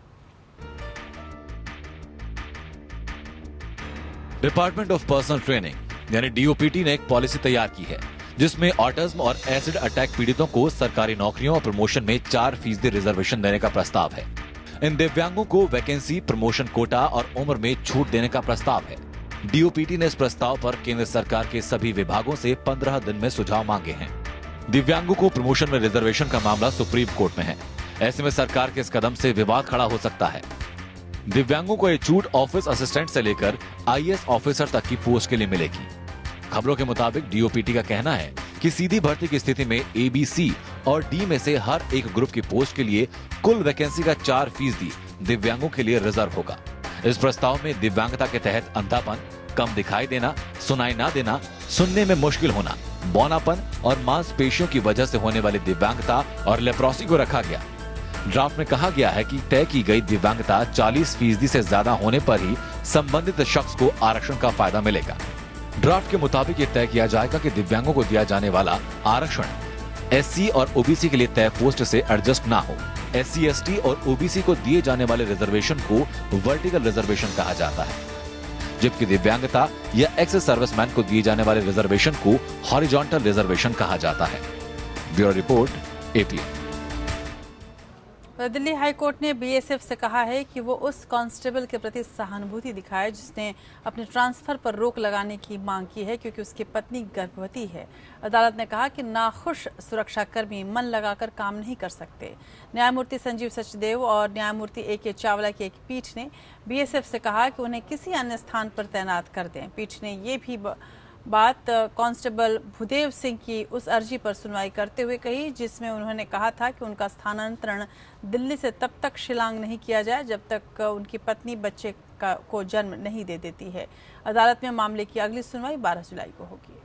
डिपार्टमेंट ऑफ पर्सनल ट्रेनिंग यानी डी ओ पी टी ने एक पॉलिसी तैयार की है, जिसमें ऑटिज्म और एसिड अटैक पीड़ितों को सरकारी नौकरियों और प्रमोशन में चार फीसदी रिजर्वेशन देने का प्रस्ताव है। इन दिव्यांगों को वैकेंसी, प्रमोशन कोटा और उम्र में छूट देने का प्रस्ताव है। डी ओ पी टी ने इस प्रस्ताव पर केंद्र सरकार के सभी विभागों से पंद्रह दिन में सुझाव मांगे हैं। दिव्यांगों को प्रमोशन में रिजर्वेशन का मामला सुप्रीम कोर्ट में है। ऐसे में सरकार के इस कदम से विवाद खड़ा हो सकता है। दिव्यांगों को ये छूट ऑफिस असिस्टेंट से लेकर आई ए एस ऑफिसर तक की पोस्ट के लिए मिलेगी। खबरों के मुताबिक डी ओ पी टी का कहना है कि सीधी भर्ती की स्थिति में ए, बी, सी और डी में से हर एक ग्रुप की पोस्ट के लिए कुल वैकेंसी का चार फीसदी दिव्यांगों के लिए रिजर्व होगा। इस प्रस्ताव में दिव्यांगता के तहत अंधापन, कम दिखाई देना, सुनाई ना देना, सुनने में मुश्किल होना, बौनापन और मांसपेशियों की वजह से होने वाली दिव्यांगता और लेप्रोसी को रखा गया। ड्राफ्ट में कहा गया है कि तय की गई दिव्यांगता चालीस फीसदी से ज्यादा होने पर ही संबंधित शख्स को आरक्षण का फायदा मिलेगा। ड्राफ्ट के मुताबिक ये तय किया जाएगा कि दिव्यांगों को दिया जाने वाला आरक्षण एस सी और ओ बी सी के लिए तय पोस्ट से एडजस्ट ना हो। एस सी, एस टी और ओ बी सी को दिए जाने वाले रिजर्वेशन को वर्टिकल रिजर्वेशन कहा जाता है, जबकि दिव्यांगता या एक्स सर्विसमैन को दिए जाने वाले रिजर्वेशन को हॉरिजॉन्टल रिजर्वेशन कहा जाता है। Bureau report, A P N. Delhi high court ने बी एस एफ से कहा है कि वो उस कांस्टेबल के प्रति सहानुभूति दिखाए जिसने अपने ट्रांसफर पर रोक लगाने की मांग की है, क्योंकि उसकी पत्नी गर्भवती है। अदालत ने कहा कि नाखुश सुरक्षाकर्मी मन लगाकर काम नहीं कर सकते। न्यायमूर्ति संजीव सचदेव और न्यायमूर्ति ए के चावला की एक पीठ ने बी एस एफ से कहा कि उन्हें किसी अन्य स्थान पर तैनात कर दें। पीठ ने ये भी बात कांस्टेबल भूदेव सिंह की उस अर्जी पर सुनवाई करते हुए कही, जिसमें उन्होंने कहा था कि उनका स्थानांतरण दिल्ली से तब तक शिलांग नहीं किया जाए जब तक उनकी पत्नी बच्चे का को जन्म नहीं दे देती है। अदालत में मामले की अगली सुनवाई बारह जुलाई को होगी।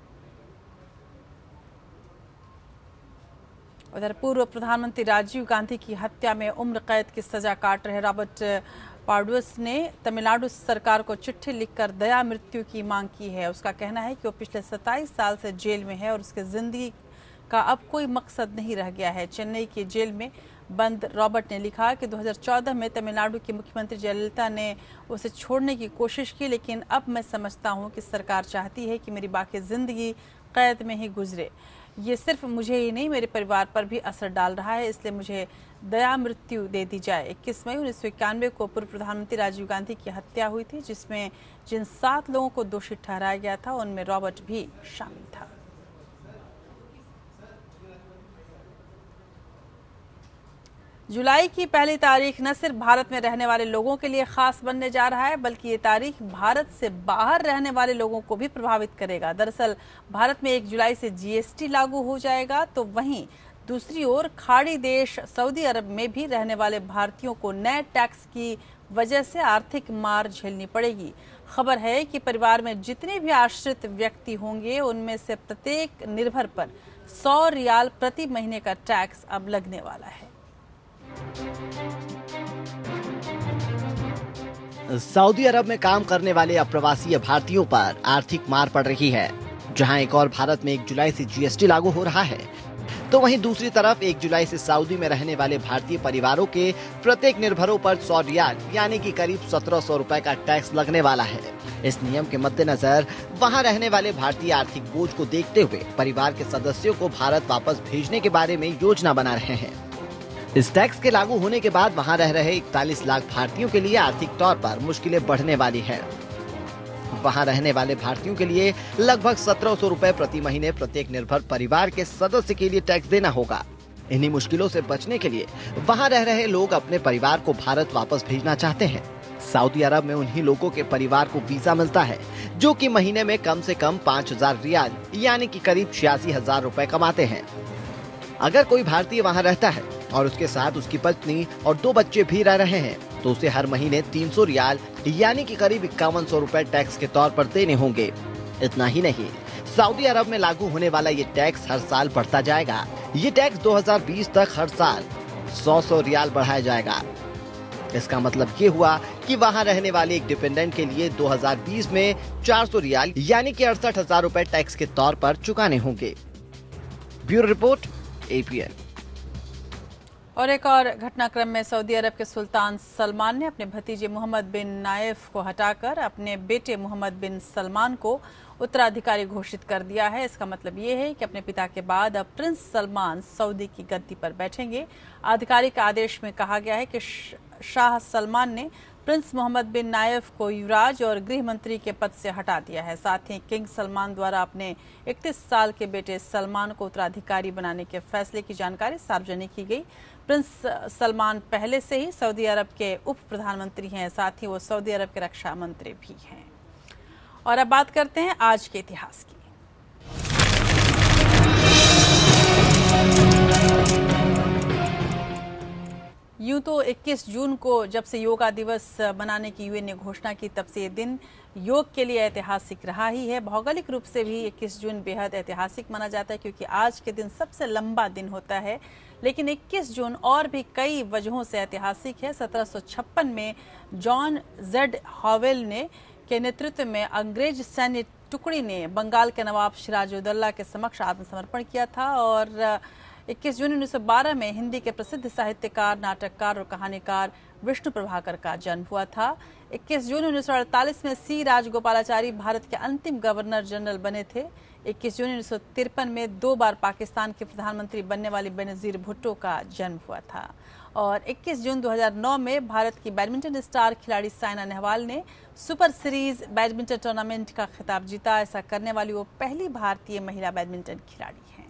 उधर पूर्व प्रधानमंत्री राजीव गांधी की हत्या में उम्र कैद की सजा काट रहे रॉबर्ट पार्डुस ने तमिलनाडु सरकार को चिट्ठी लिखकर दया मृत्यु की मांग की है। उसका कहना है कि वो पिछले सत्ताईस साल से जेल में है और उसके जिंदगी का अब कोई मकसद नहीं रह गया है। चेन्नई की जेल में बंद रॉबर्ट ने लिखा कि दो हज़ार चौदह में तमिलनाडु की मुख्यमंत्री जयललिता ने उसे छोड़ने की कोशिश की, लेकिन अब मैं समझता हूं कि सरकार चाहती है कि मेरी बाकी जिंदगी कैद में ही गुजरे। ये सिर्फ मुझे ही नहीं, मेरे परिवार पर भी असर डाल रहा है, इसलिए मुझे दया मृत्यु दे दी जाए। इक्कीस मई उन्नीस सौ इक्यानवे को पूर्व प्रधानमंत्री राजीव गांधी की हत्या हुई थी, जिसमें जिन सात लोगों को दोषी ठहराया गया था उनमें रॉबर्ट भी शामिल था। जुलाई की पहली तारीख न सिर्फ भारत में रहने वाले लोगों के लिए खास बनने जा रहा है, बल्कि ये तारीख भारत से बाहर रहने वाले लोगों को भी प्रभावित करेगा। दरअसल भारत में एक जुलाई से जी एस टी लागू हो जाएगा, तो वहीं दूसरी ओर खाड़ी देश सऊदी अरब में भी रहने वाले भारतीयों को नए टैक्स की वजह से आर्थिक मार झेलनी पड़ेगी। खबर है कि परिवार में जितने भी आश्रित व्यक्ति होंगे उनमें से प्रत्येक निर्भर पर सौ रियाल प्रति महीने का टैक्स अब लगने वाला है। सऊदी अरब में काम करने वाले अप्रवासी भारतीयों पर आर्थिक मार पड़ रही है। जहां एक और भारत में एक जुलाई से जी एस टी लागू हो रहा है, तो वहीं दूसरी तरफ एक जुलाई से सऊदी में रहने वाले भारतीय परिवारों के प्रत्येक निर्भरों पर सौ रियाल यानी कि करीब सत्रह सौ रुपए का टैक्स लगने वाला है। इस नियम के मद्देनजर वहां रहने वाले भारतीय आर्थिक बोझ को देखते हुए परिवार के सदस्यों को भारत वापस भेजने के बारे में योजना बना रहे हैं। इस टैक्स के लागू होने के बाद वहां रह रहे इकतालीस लाख भारतीयों के लिए आर्थिक तौर पर मुश्किलें बढ़ने वाली है। वहां रहने वाले भारतीयों के लिए लगभग सत्रह सौ रुपए प्रति महीने प्रत्येक निर्भर परिवार के सदस्य के लिए टैक्स देना होगा। इन्हीं मुश्किलों से बचने के लिए वहां रह रहे लोग अपने परिवार को भारत वापस भेजना चाहते हैं। सऊदी अरब में उन्हीं लोगों के परिवार को वीजा मिलता है जो कि महीने में कम से कम पाँच हजार रियाल यानी कि करीब छियासी हजार रूपए कमाते हैं। अगर कोई भारतीय वहां रहता है और उसके साथ उसकी पत्नी और दो बच्चे भी रह रहे हैं तो उसे हर महीने तीन सौ रियाल यानी कि करीब इक्यावन सौ रूपए टैक्स के तौर पर देने होंगे। इतना ही नहीं, सऊदी अरब में लागू होने वाला ये टैक्स हर साल बढ़ता जाएगा। ये टैक्स दो हज़ार बीस तक हर साल सौ सौ रियाल बढ़ाया जाएगा। इसका मतलब ये हुआ कि वहां रहने वाले एक डिपेंडेंट के लिए दो हज़ार बीस में चार सौ रियाल यानी कि अड़सठ हजार रूपए टैक्स के तौर पर चुकाने होंगे। Bureau report, A P N. और एक और घटनाक्रम में सऊदी अरब के सुल्तान सलमान ने अपने भतीजे मोहम्मद बिन नायफ को हटाकर अपने बेटे मोहम्मद बिन सलमान को उत्तराधिकारी घोषित कर दिया है। इसका मतलब ये है कि अपने पिता के बाद अब प्रिंस सलमान सऊदी की गद्दी पर बैठेंगे। आधिकारिक आदेश में कहा गया है कि शाह सलमान ने प्रिंस मोहम्मद बिन नायफ को युवराज और गृह मंत्री के पद से हटा दिया है। साथ ही किंग सलमान द्वारा अपने इकतीस साल के बेटे सलमान को उत्तराधिकारी बनाने के फैसले की जानकारी सार्वजनिक की गई। प्रिंस सलमान पहले से ही सऊदी अरब के उप प्रधानमंत्री हैं, साथ ही वो सऊदी अरब के रक्षा मंत्री भी हैं। और अब बात करते हैं आज के इतिहास की। यूं तो इक्कीस जून को जब से योगा दिवस मनाने की यूएन ने घोषणा की तब से ये दिन योग के लिए ऐतिहासिक रहा ही है। भौगोलिक रूप से भी इक्कीस जून बेहद ऐतिहासिक माना जाता है क्योंकि आज के दिन सबसे लंबा दिन होता है। लेकिन इक्कीस जून और भी कई वजहों से ऐतिहासिक है। सत्रह सौ छप्पन में जॉन जेड हॉवेल ने के नेतृत्व में अंग्रेज सैन्य टुकड़ी ने बंगाल के नवाब सिराजुद्दौला के समक्ष आत्मसमर्पण किया था। और इक्कीस जून उन्नीस सौ बारह में हिंदी के प्रसिद्ध साहित्यकार, नाटककार और कहानीकार विष्णु प्रभाकर का जन्म हुआ था। इक्कीस जून उन्नीस सौ अड़तालीस में सी राजगोपालाचारी भारत के अंतिम गवर्नर जनरल बने थे। इक्कीस जून उन्नीस सौ तिरपन में दो बार पाकिस्तान के प्रधानमंत्री बनने वाले बेनजीर भुट्टो का जन्म हुआ था। और इक्कीस जून दो हज़ार नौ में भारत की बैडमिंटन स्टार खिलाड़ी साइना नेहवाल ने सुपर सीरीज बैडमिंटन टूर्नामेंट का खिताब जीता। ऐसा करने वाली वो पहली भारतीय महिला बैडमिंटन खिलाड़ी हैं।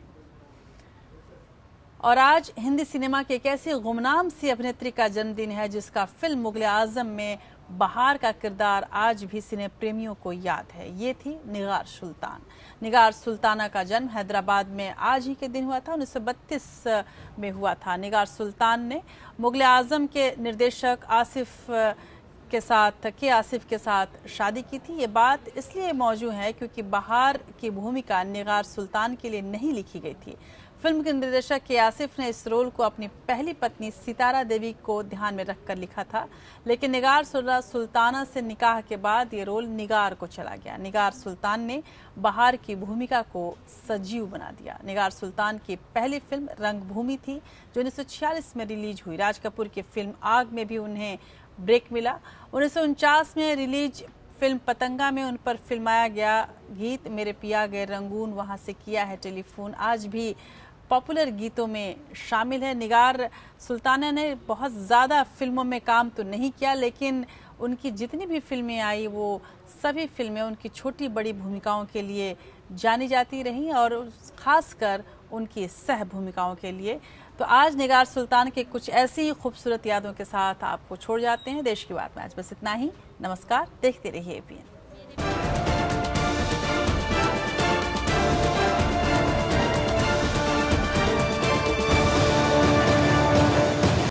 और आज हिंदी सिनेमा की एक ऐसी गुमनाम सी अभिनेत्री का जन्मदिन है जिसका फिल्म मुगले आजम में बहार का किरदार आज भी सिने प्रेमियों को याद है। ये थी निगार सुल्तान। निगार सुल्ताना का जन्म हैदराबाद में आज ही के दिन हुआ था, उन्नीस सौ बत्तीस में हुआ था। निगार सुल्तान ने मुगले आजम के निर्देशक आसिफ के साथ के आसिफ के साथ शादी की थी। ये बात इसलिए मौजूद है क्योंकि बहार की भूमिका निगार सुल्तान के लिए नहीं लिखी गई थी। फिल्म के निर्देशक के आसिफ ने इस रोल को अपनी पहली पत्नी सितारा देवी को ध्यान में रखकर लिखा था, लेकिन निगार सुल्ताना से निकाह के बाद ये रोल निगार को चला गया। निगार सुल्तान ने बहार की भूमिका को सजीव बना दिया। निगार सुल्तान की पहली फिल्म रंगभूमि थी जो उन्नीस सौ छियालीस में रिलीज हुई। राज कपूर की फिल्म आग में भी उन्हें ब्रेक मिला। उन्नीस सौ उनचास में रिलीज फिल्म पतंगा में उन पर फिल्माया गया गीत मेरे पिया गए रंगून, वहां से किया है टेलीफोन, आज भी पॉपुलर गीतों में शामिल है। निगार सुल्ताना ने बहुत ज़्यादा फिल्मों में काम तो नहीं किया, लेकिन उनकी जितनी भी फिल्में आई वो सभी फिल्में उनकी छोटी बड़ी भूमिकाओं के लिए जानी जाती रहीं और खासकर उनकी सह भूमिकाओं के लिए। तो आज निगार सुल्तान के कुछ ऐसी खूबसूरत यादों के साथ आपको छोड़ जाते हैं। देश की बात में आज बस इतना ही। नमस्कार, देखते रहिए ए पी एन।